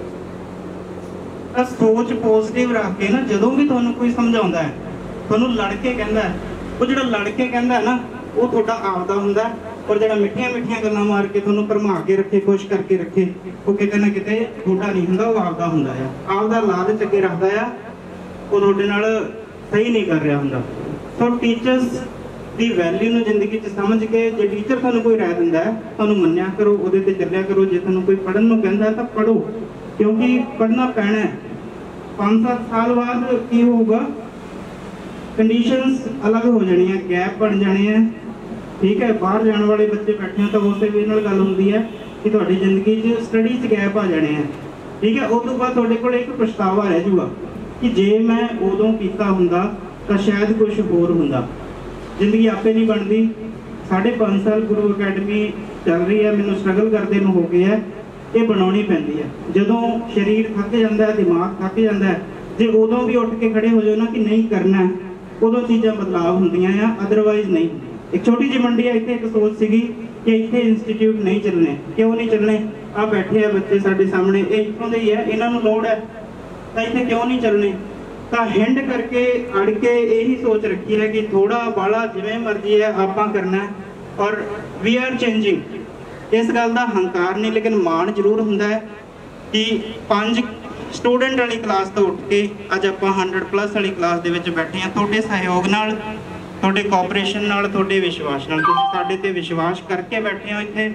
ਤਾਂ ਸੋਚ ਪੋਜ਼ਿਟਿਵ ਰੱਖ ਕੇ ਨਾ, ਜਦੋਂ ਵੀ ਤੁਹਾਨੂੰ ਕੋਈ ਸਮਝਾਉਂਦਾ ਹੈ, ਤੁਹਾਨੂੰ ਲੜ ਕੇ ਕਹਿੰਦਾ, ਉਹ ਜਿਹੜਾ ਲੜ ਕੇ ਕਹਿੰਦਾ ਨਾ ਉਹ ਤੁਹਾਡਾ ਆਪਦਾ ਹੁੰਦਾ, ਔਰ ਜਿਹੜਾ ਮਿੱਠੀਆਂ ਮਿੱਠੀਆਂ ਗੱਲਾਂ ਮਾਰ ਕੇ ਤੁਹਾਨੂੰ ਭਰਮਾ ਕੇ ਰੱਖੇ, ਖੁਸ਼ ਕਰਕੇ ਰੱਖੇ, ਉਹ ਕਿਤੇ ਨਾ ਕਿਤੇ ਤੁਹਾਡਾ ਨਹੀਂ ਹੁੰਦਾ, ਉਹ ਆਪਦਾ ਹੁੰਦਾ ਆ। ਆਪਦਾ ਲਾਲਚ ਅੱਗੇ ਰੱਖਦਾ ਆ, ਉਹ ਤੁਹਾਡੇ ਨਾਲ ਸਹੀ ਨਹੀਂ ਕਰ ਰਿਹਾ ਹੁੰਦਾ। ਸੋ ਟੀਚਰਸ ਦੀ ਵੈਲਿਊ ਨੂੰ ਜ਼ਿੰਦਗੀ 'ਚ ਸਮਝ ਕੇ ਜੇ ਟੀਚਰ ਤੁਹਾਨੂੰ ਕੋਈ ਰਾਇ ਦਿੰਦਾ ਹੈ, ਤੁਹਾਨੂੰ ਮੰਨਿਆ ਕਰੋ, ਉਹਦੇ ਤੇ ਚੱਲਿਆ ਕਰੋ। ਜੇ ਤੁਹਾਨੂੰ ਕੋਈ ਪੜ੍ਹਨ ਨੂੰ ਕਹਿੰਦਾ ਤਾਂ ਪੜ੍ਹੋ, ਕਿਉਂਕਿ ਪੜ੍ਹਨਾ ਪੈਣਾ ਹੈ। ਪੰਜ ਸੱਤ ਸਾਲ ਬਾਅਦ ਕੀ ਹੋਊਗਾ, ਕੰਡੀਸ਼ਨਸ ਅਲੱਗ ਹੋ ਜਾਣੀਆਂ, ਗੈਪ ਬਣ ਜਾਣੇ ਆ। ਠੀਕ ਹੈ, ਬਾਹਰ ਜਾਣ ਵਾਲੇ ਬੱਚੇ ਬੈਠੇ ਹੋ ਤਾਂ ਉਸੇ ਵੀ ਨਾਲ ਗੱਲ ਹੁੰਦੀ ਹੈ ਕਿ ਤੁਹਾਡੀ ਜ਼ਿੰਦਗੀ 'ਚ ਸਟੱਡੀ 'ਚ ਗੈਪ ਆ ਜਾਣੇ ਆ। ਠੀਕ ਹੈ, ਉਸ ਤੋਂ ਬਾਅਦ ਤੁਹਾਡੇ ਕੋਲ ਇੱਕ ਪਛਤਾਵਾ ਰਹਿ ਜਾਊਗਾ ਕਿ ਜੇ ਮੈਂ ਉਦੋਂ ਕੀਤਾ ਹੁੰਦਾ ਤਾਂ ਸ਼ਾਇਦ ਕੁਝ ਹੋਰ ਹੁੰਦਾ। ਜ਼ਿੰਦਗੀ ਆਪੇ ਨਹੀਂ ਬਣਦੀ। ਸਾਢੇ ਪੰਜ ਸਾਲ ਗੁਰੂ ਅਕੈਡਮੀ ਚੱਲ ਰਹੀ ਹੈ, ਮੈਨੂੰ ਸਟਰਗਲ ਕਰਦੇ ਨੂੰ ਹੋ ਗਏ ਹੈ, ਇਹ ਬਣਾਉਣੀ ਪੈਂਦੀ ਹੈ। ਜਦੋਂ ਸਰੀਰ ਥੱਕ ਜਾਂਦਾ ਹੈ, ਦਿਮਾਗ ਥੱਕ ਜਾਂਦਾ ਹੈ, ਜੇ ਉਦੋਂ ਵੀ ਉੱਠ ਕੇ ਖੜੇ ਹੋ ਜਾਓ ਨਾ ਕਿ ਨਹੀਂ ਕਰਨਾ, ਉਦੋਂ ਚੀਜ਼ਾਂ ਬਦਲਾਅ ਹੁੰਦੀਆਂ ਆ, ਅਦਰਵਾਈਜ਼ ਨਹੀਂ। ਇੱਕ ਛੋਟੀ ਜਿਹੀ ਮੰਡੀ ਹੈ, ਇੱਥੇ ਇੱਕ ਸੋਚ ਸੀਗੀ ਕਿ ਇੱਥੇ ਇੰਸਟੀਚਿਊਟ ਨਹੀਂ ਚੱਲਣੇ। ਕਿਉਂ ਨਹੀਂ ਚੱਲਣੇ? ਆ ਬੈਠੇ ਆ ਬੱਚੇ ਸਾਡੇ ਸਾਹਮਣੇ, ਇਹ ਇੱਥੋਂ ਦੇ ਹੀ ਹੈ, ਇਹਨਾਂ ਨੂੰ ਲੋੜ ਹੈ, ਤਾਂ ਇੱਥੇ ਕਿਉਂ ਨਹੀਂ ਚੱਲਣੇ? ਤਾਂ ਹਿੰਡ ਕਰਕੇ ਅੜ ਕੇ ਇਹੀ ਸੋਚ ਰੱਖੀ ਹੈ ਕਿ ਥੋੜਾ ਬਾਲਾ ਜਿਵੇਂ ਮਰਜ਼ੀ ਹੈ ਆਪਾਂ ਕਰਨਾ, ਔਰ ਵੀ ਆਰ ਚੇਂਜਿੰਗ। ਇਸ ਗੱਲ ਦਾ ਹੰਕਾਰ ਨਹੀਂ ਲੇਕਿਨ ਮਾਣ ਜ਼ਰੂਰ ਹੁੰਦਾ ਹੈ ਕਿ ਪੰਜ ਸਟੂਡੈਂਟ ਵਾਲੀ ਕਲਾਸ ਤੋਂ ਉੱਠ ਕੇ ਅੱਜ ਆਪਾਂ ਹੰਡਰਡ ਪਲੱਸ ਵਾਲੀ ਕਲਾਸ ਦੇ ਵਿੱਚ ਬੈਠੇ ਹਾਂ। ਤੁਹਾਡੇ ਸਹਿਯੋਗ ਨਾਲ, ਤੁਹਾਡੇ ਕੋਆਪਰੇਸ਼ਨ ਨਾਲ, ਤੁਹਾਡੇ ਵਿਸ਼ਵਾਸ ਨਾਲ। ਤੁਸੀਂ ਸਾਡੇ ਤੇ ਵਿਸ਼ਵਾਸ ਕਰਕੇ ਬੈਠੇ ਹੋ ਇੱਥੇ,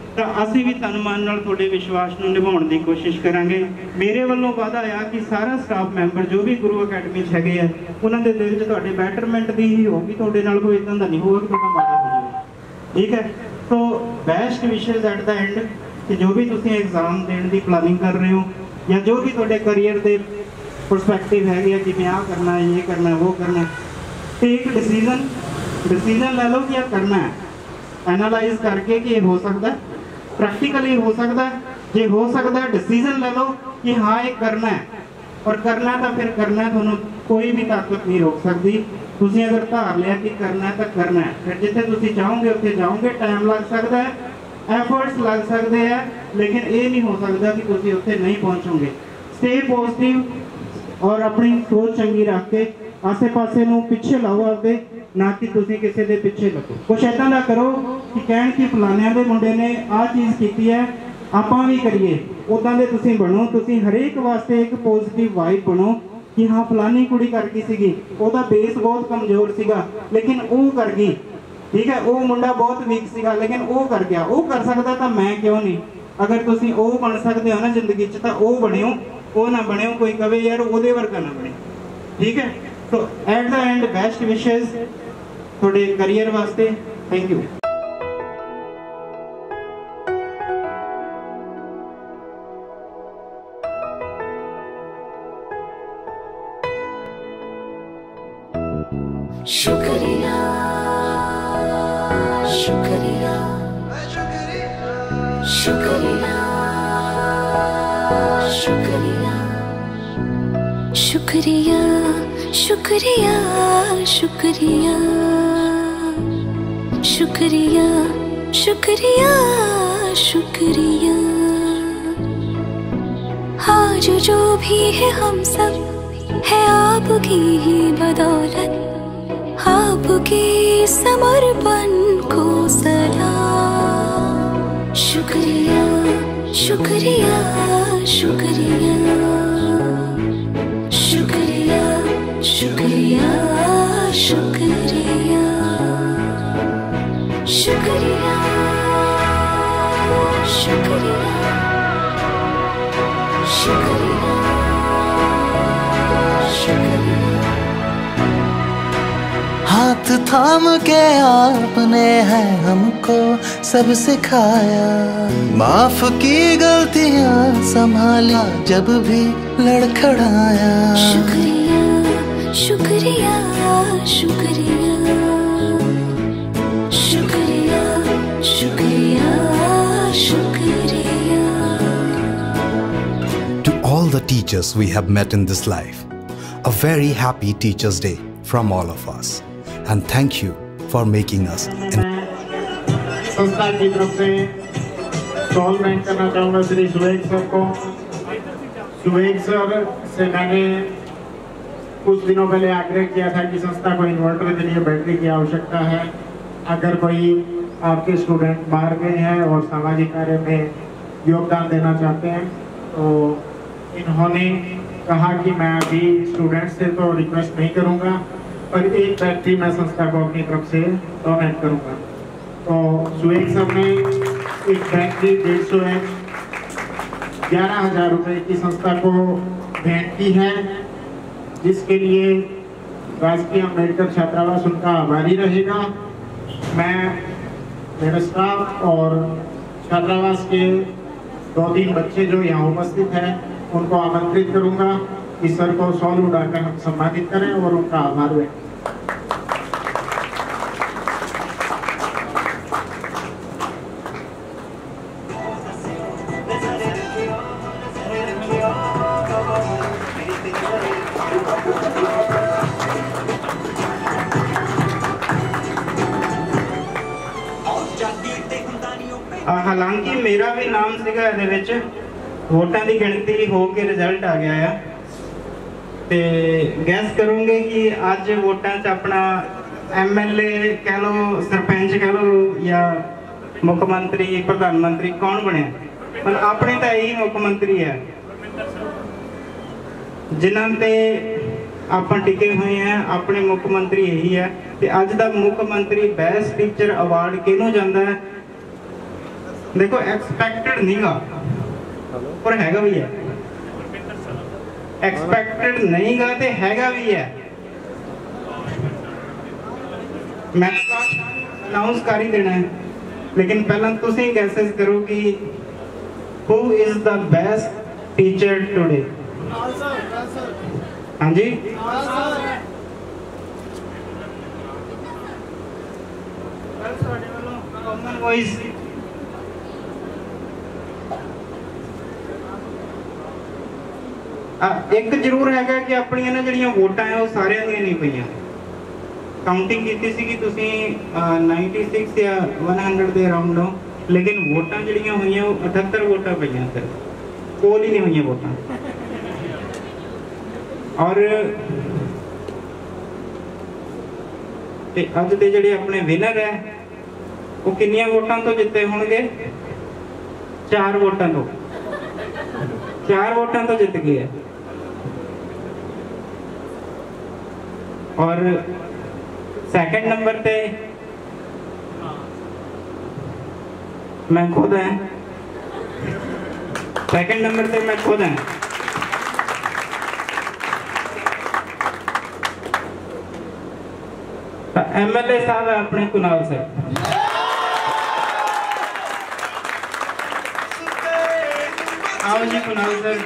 ਤਾਂ ਅਸੀਂ ਵੀ ਤਨ ਮਨ ਨਾਲ ਤੁਹਾਡੇ ਵਿਸ਼ਵਾਸ ਨੂੰ ਨਿਭਾਉਣ ਦੀ ਕੋਸ਼ਿਸ਼ ਕਰਾਂਗੇ। ਮੇਰੇ ਵੱਲੋਂ ਵਾਅਦਾ ਆ ਕਿ ਸਾਰਾ ਸਟਾਫ ਮੈਂਬਰ ਜੋ ਵੀ ਗੁਰੂ ਅਕੈਡਮੀ 'ਚ ਹੈਗੇ ਆ ਉਹਨਾਂ ਦੇ ਦਿਲ 'ਚ ਤੁਹਾਡੇ ਬੈਟਰਮੈਂਟ ਦੀ ਹੀ ਹੋਊਗੀ, ਤੁਹਾਡੇ ਨਾਲ ਕੋਈ ਇਦਾਂ ਦਾ ਨਹੀਂ ਹੋਊਗਾ ਕਿ ਤੁਹਾਡਾ ਮਾੜਾ ਹੋ ਜਾਵੇ। ਠੀਕ ਹੈ, so best wishes at the end ਕਿ ਜੋ ਵੀ ਤੁਸੀਂ ਐਗਜ਼ਾਮ ਦੇਣ ਦੀ ਪਲਾਨਿੰਗ ਕਰ ਰਹੇ ਹੋ ਜਾਂ ਜੋ ਵੀ ਤੁਹਾਡੇ ਕਰੀਅਰ ਦੇ ਪਰਸਪੈਕਟਿਵ ਹੈਗੇ ਆ ਕਿ ਮੈਂ ਆਹ ਕਰਨਾ ਹੈ, ਇਹ ਕਰਨਾ, ਉਹ ਕਰਨਾ, ਟੇਕ ਡਿਸੀਜਨ डिसीजन ले लो कि यह करना है, एनालाइज करके कि ये हो सकता है, प्रैक्टिकली हो सकता है, ये हो सकता है, डिसीजन ले लो कि हाँ ये करना है और करना है तो फिर करना है, थोनों कोई भी ताकत नहीं रोक सकती। तुसी अगर धार लिया कि करना है तो करना है, फिर जिथे तुसी चाहोगे उत्थे जाओगे, टाइम लग सकता है, एफर्ट्स लग सकते हैं, लेकिन ये नहीं हो सकता कि तुसी उत्थे नहीं पहुंचोगे। स्टे पॉजिटिव और अपनी सोच चंगी रख के आसे पासे नूं पिछे लाओ आपदे, ना कि तुसी किसी दे पिछे लगो। कुछ ऐसा ना करो कि कहण कि फलानिया दे मुंडे ने आ चीज़ कीती है आपां भी करिए, उदां दे तुसी बनो। तुसी हरेक वास्ते एक पॉजिटिव वाइब बनो कि हाँ फलानी कुड़ी कर गई सीगी, ओदा बेस बहुत कमजोर सीगा लेकिन वो कर गई, ठीक है, वो मुंडा बहुत वीक सीगा लेकिन वो कर गया, वो कर सकता तो मैं क्यों नहीं। अगर तुसी वो बन सकते हो ना जिंदगी च तो वो बनियो, वो ना बनियो कोई कहे यार ओदे वर्गा ना बने। ठीक है, तो at the end best wishes थोड़े करियर वास्ते। Thank you. शुक्रिया शुक्रिया शुक्रिया शुक्रिया शुक्रिया शुक्रिया शुक्रिया शुक्रिया शुक्रिया शुक्रिया। आज जो भी है हम सब है आपकी ही बदौलत, आपके समर्पण को सलाम। शुक्रिया शुक्रिया शुक्रिया शुक्रिया शुक्रिया शुक्रिया शुक्रिया शुक्रिया शुक्रिया शुक्रिया। हाथ थाम के आपने है हमको सब सिखाया, माफ की गलतियां संभाला जब भी लड़खड़ाया। शुक्रिया शुक्रिया शुक्रिया शुक्रिया शुक्रिया शुक्रिया। To all the teachers we have met in this life, a very happy Teachers' Day from all of us. And thank you for making us. संस्था की तरफ से कॉम्प्लीमेंट करना चाहूँगा श्री सुवेग सर को। सुवेग सर से मैंने कुछ दिनों पहले आग्रह किया था कि संस्था को इन्वर्टर के लिए बैटरी की आवश्यकता है। अगर कोई आपके स्टूडेंट बाहर गए हैं और सामाजिक कार्य में योगदान देना चाहते हैं तो इन्होंने कहा कि मैं अभी स्टूडेंट से तो रिक्वेस्ट नहीं करूँगा पर एक बैटरी मैं संस्था को अपनी तरफ से डोनेट करूँगा। तो सुवेग सर ने एक बैटरी डेढ़ सौ एच ग्यारह हजार रुपये की संस्था को भेंट की है, जिसके लिए राजकीय अम्बेडकर छात्रावास उनका आभारी रहेगा। मैं मेरे स्टाफ और छात्रावास के दो तीन बच्चे जो यहाँ उपस्थित हैं उनको आमंत्रित करूँगा कि सर को शॉल उड़ाकर हम सम्मानित करें और उनका आभार व्यक्त। हालांकि मेरा भी नाम सीगा ਇਹਦੇ ਵਿੱਚ, वोटां की गिनती हो के रिजल्ट आ गया है ते गैस करोगे कि अज वोटां च अपना एम एल ए कह लो, सरपंच कह लो या मुख्यमंत्री प्रधानमंत्री कौन बने? मतलब अपने तो यही मुख्यमंत्री है जिन्हों ते आप टिके हुए हैं, अपने मुख्यमंत्री यही है। तो अज का मुख्यमंत्री बेस्ट टीचर अवार्ड किनू जाता है? देखो एक्सपेक्टेड नहींगा पर हैगा भी है, एक्सपेक्टेड नहींगा ते हैगा भी है। मैं अनाउंस कर ही देना है, लेकिन पहला तुसी गैसेस करो कि who is the best teacher today. हाँ जी, कॉमन वॉइस एक जरूर हैगा कि अपनी ना जड़ियां वोटां है वो सारे ਦੀਆਂ नहीं पईयां। काउंटिंग की सी कि तुसी छियानवे या सौ ਦੇ ਅਰਾਊਂਡ ਹੋ, लेकिन वोटां जड़ियां होईयां वो अठहत्तर वोटां पईयां, सिर्फ कोल ही नहीं होईयां वोटां। और ते अज दे जड़े अपने विनर है वो किन्नियां वोटां तो जिते होणगे? चार वोटां तो, चार वोटां तो जित गए है। और सेकंड नंबर पे मैं खुद है, सेकंड नंबर पे मैं खुद है। एमएलए साहब है अपने कुनाल से। आओ जी कुनाल सर।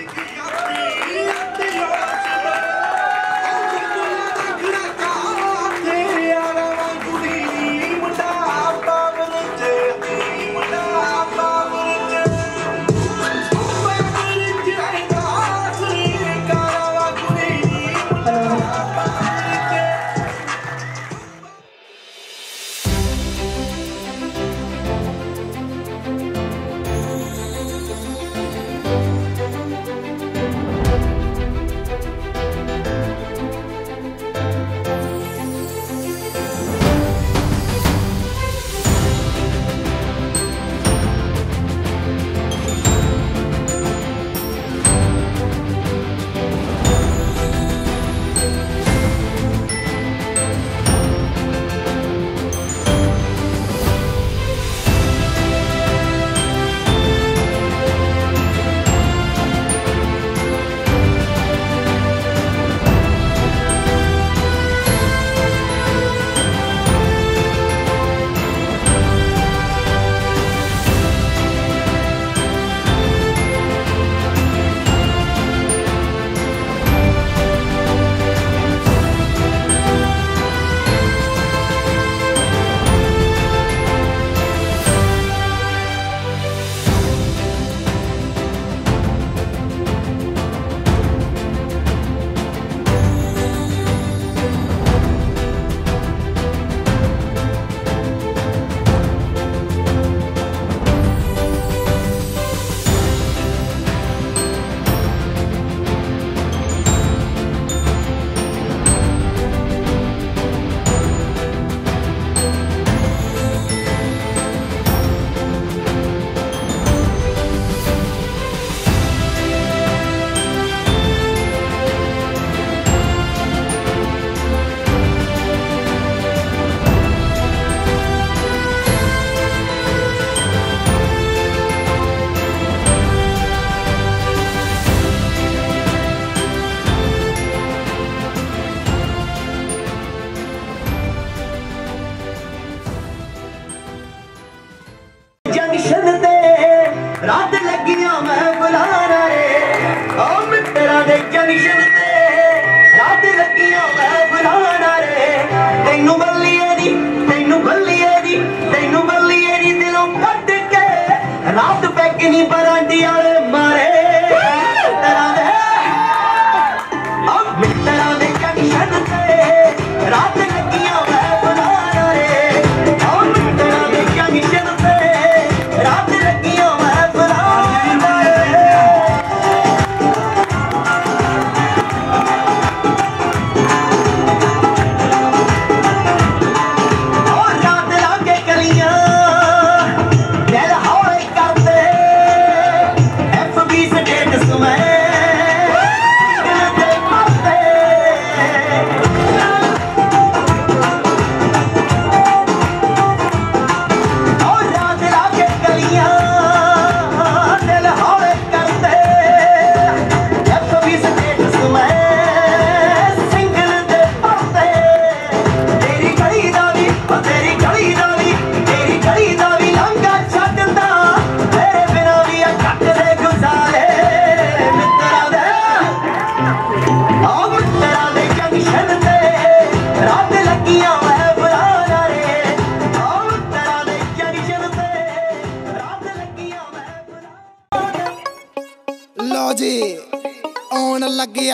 रात लगिया मैं बुलाना रे, ओ मित्रा दे जंक्शन ते रात लगिया मैं बुलाना रे। तैनू बल्लिए दी तैनू बल्लिए दी तैनू बल्लिए दी दिलों कट के रात पैकनी बरांडी वाले मारे मित्रा दे, ओ मित्रा दे जंक्शन ते रात लगिया मैं बुलाना रे, ओ मित्रा दे जंक्शन ते रात लगिया मैं बुलाना रे।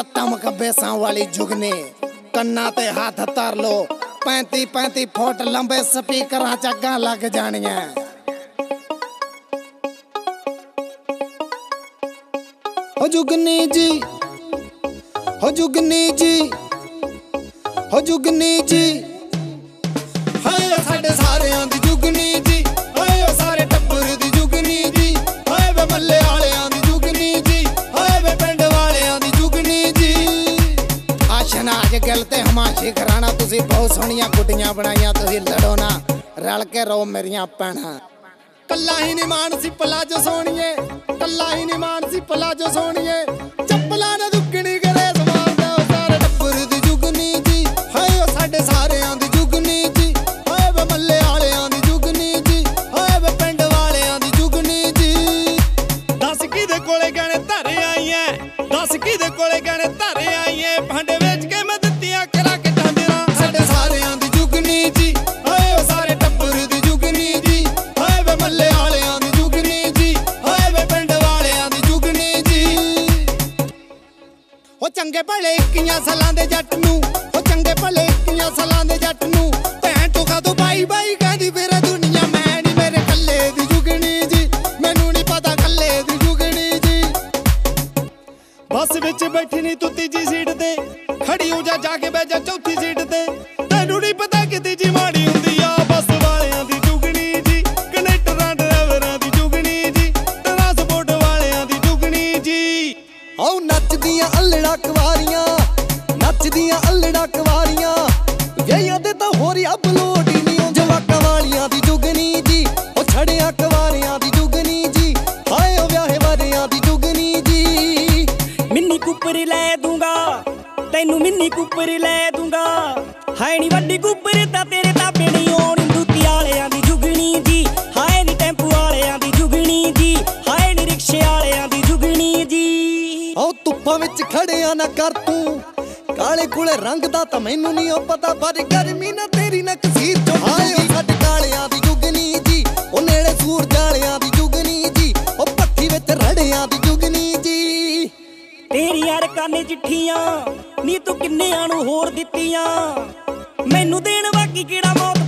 ਆ ਤਮਕ ਬੇਸਾਂ ਵਾਲੀ ਜੁਗਨੀ ਕੰਨਾਂ ਤੇ ਹੱਥ ਧਰ ਲੋ पैंती पैंती फुट लंबे स्पीकर चग्गा लग जानियां हो जुगनी जी हो जुगनी जी हो जुगनी जी हाय साडे सारियां दी जुगनी जी हाय सारे टब्बर दी जुगनी जी हाय वे मल्ले वालेयां दी जुगनी जी हाय वे पिंड वालेयां दी जुगनी जी आशनाज गिल ते हमाशी घराना तुसी बहुत सोहणियां गुड्डियां बनाइयां तुसी लड़ो ना रल के रहो मेरियां भैणां कल्ला ही नी मान सी पलाजो सोहणिए कल्ला ही नी मान सी पलाजो सोहणिए चप्पलां ने दुक्कनी करे समान दा सारे टब्बर दी जुगनी जी हाय ओ साडे सारेयां दी जुगनी जी हाय वे मल्ले वालेयां दी जुगनी जी हाय वे पिंड वालेयां दी जुगनी जी दस किदे कोले गहणे धरे आई ऐ दस किदे कोले गहणे धरे आई ऐ भांडे वेच के मैं दित्तियां करा के ढांडेरा साडे सारेयां दी जुगनी जी हाय ओ सारे टब्बर दी जुगनी जी हाय वे मल्ले वालेयां दी जुगनी जी हाय वे पिंड वालेयां दी जुगनी जी ओ चंगे भले इक्कियां सालां दे जट नूं ओ चंगे भले इक्कियां सालां दे जट नूं भैन टोका तो बाई बाई कहदी फिर दुनिया मैं नी मेरे कल्ले दी जुगनी जी मैनू नी पता कल्ले दी जुगनी जी बस विच बैठी नी तू तीजी सीट ते खड़ी हो जा जाके बह जा चौथी सीट ते तैनू नी पता कि तीजी माड़ी हुंदी आ बस वालेयां दी जुगनी जी कनेक्टरां ड्राइवरां दी जुगनी जी ट्रांसपोर्ट वालेयां दी जुगनी जी औ नचदियां अल्लड़ा कवारियां नचदियां अल्लड़ा कवारियां विआहियां दे तां होर अब लोड ही नी जवाकां वालियां दी जुगनी जी ओ छड़ियां कवारियां दी जुगनी जी हाय ओ विआहे वारियां दी जुगनी जी मिन्नी कुपर लै दूंगा तैनू मिन्नी कुपर लै दूंगा हाय नी वड्डी कुपर तां तेरे ताबे नहीं होनी दूती वालेयां दी जुगनी जी हाय नी टेंपू वालेयां दी जुगनी जी हाय नी रिक्शे वालेयां दी जुगनी जी औ धुप्पां विच खड़िया ना कर तू काले कुले रंग दा तां मैनू नहीं ओ पता पर गर्मी ना तेरी ना कसीर चो हाय ओ साडे कालियां दी जुगनी जी ओ नेड़े सूरज वालियां दी जुगनी जी ओ पट्ठी विच रड़ियां दी जुगनी जी तेरी यार काने चिट्ठियां नी तू किन्नियां नू होर दित्तियां मैनू देण बाकी किहड़ा मौत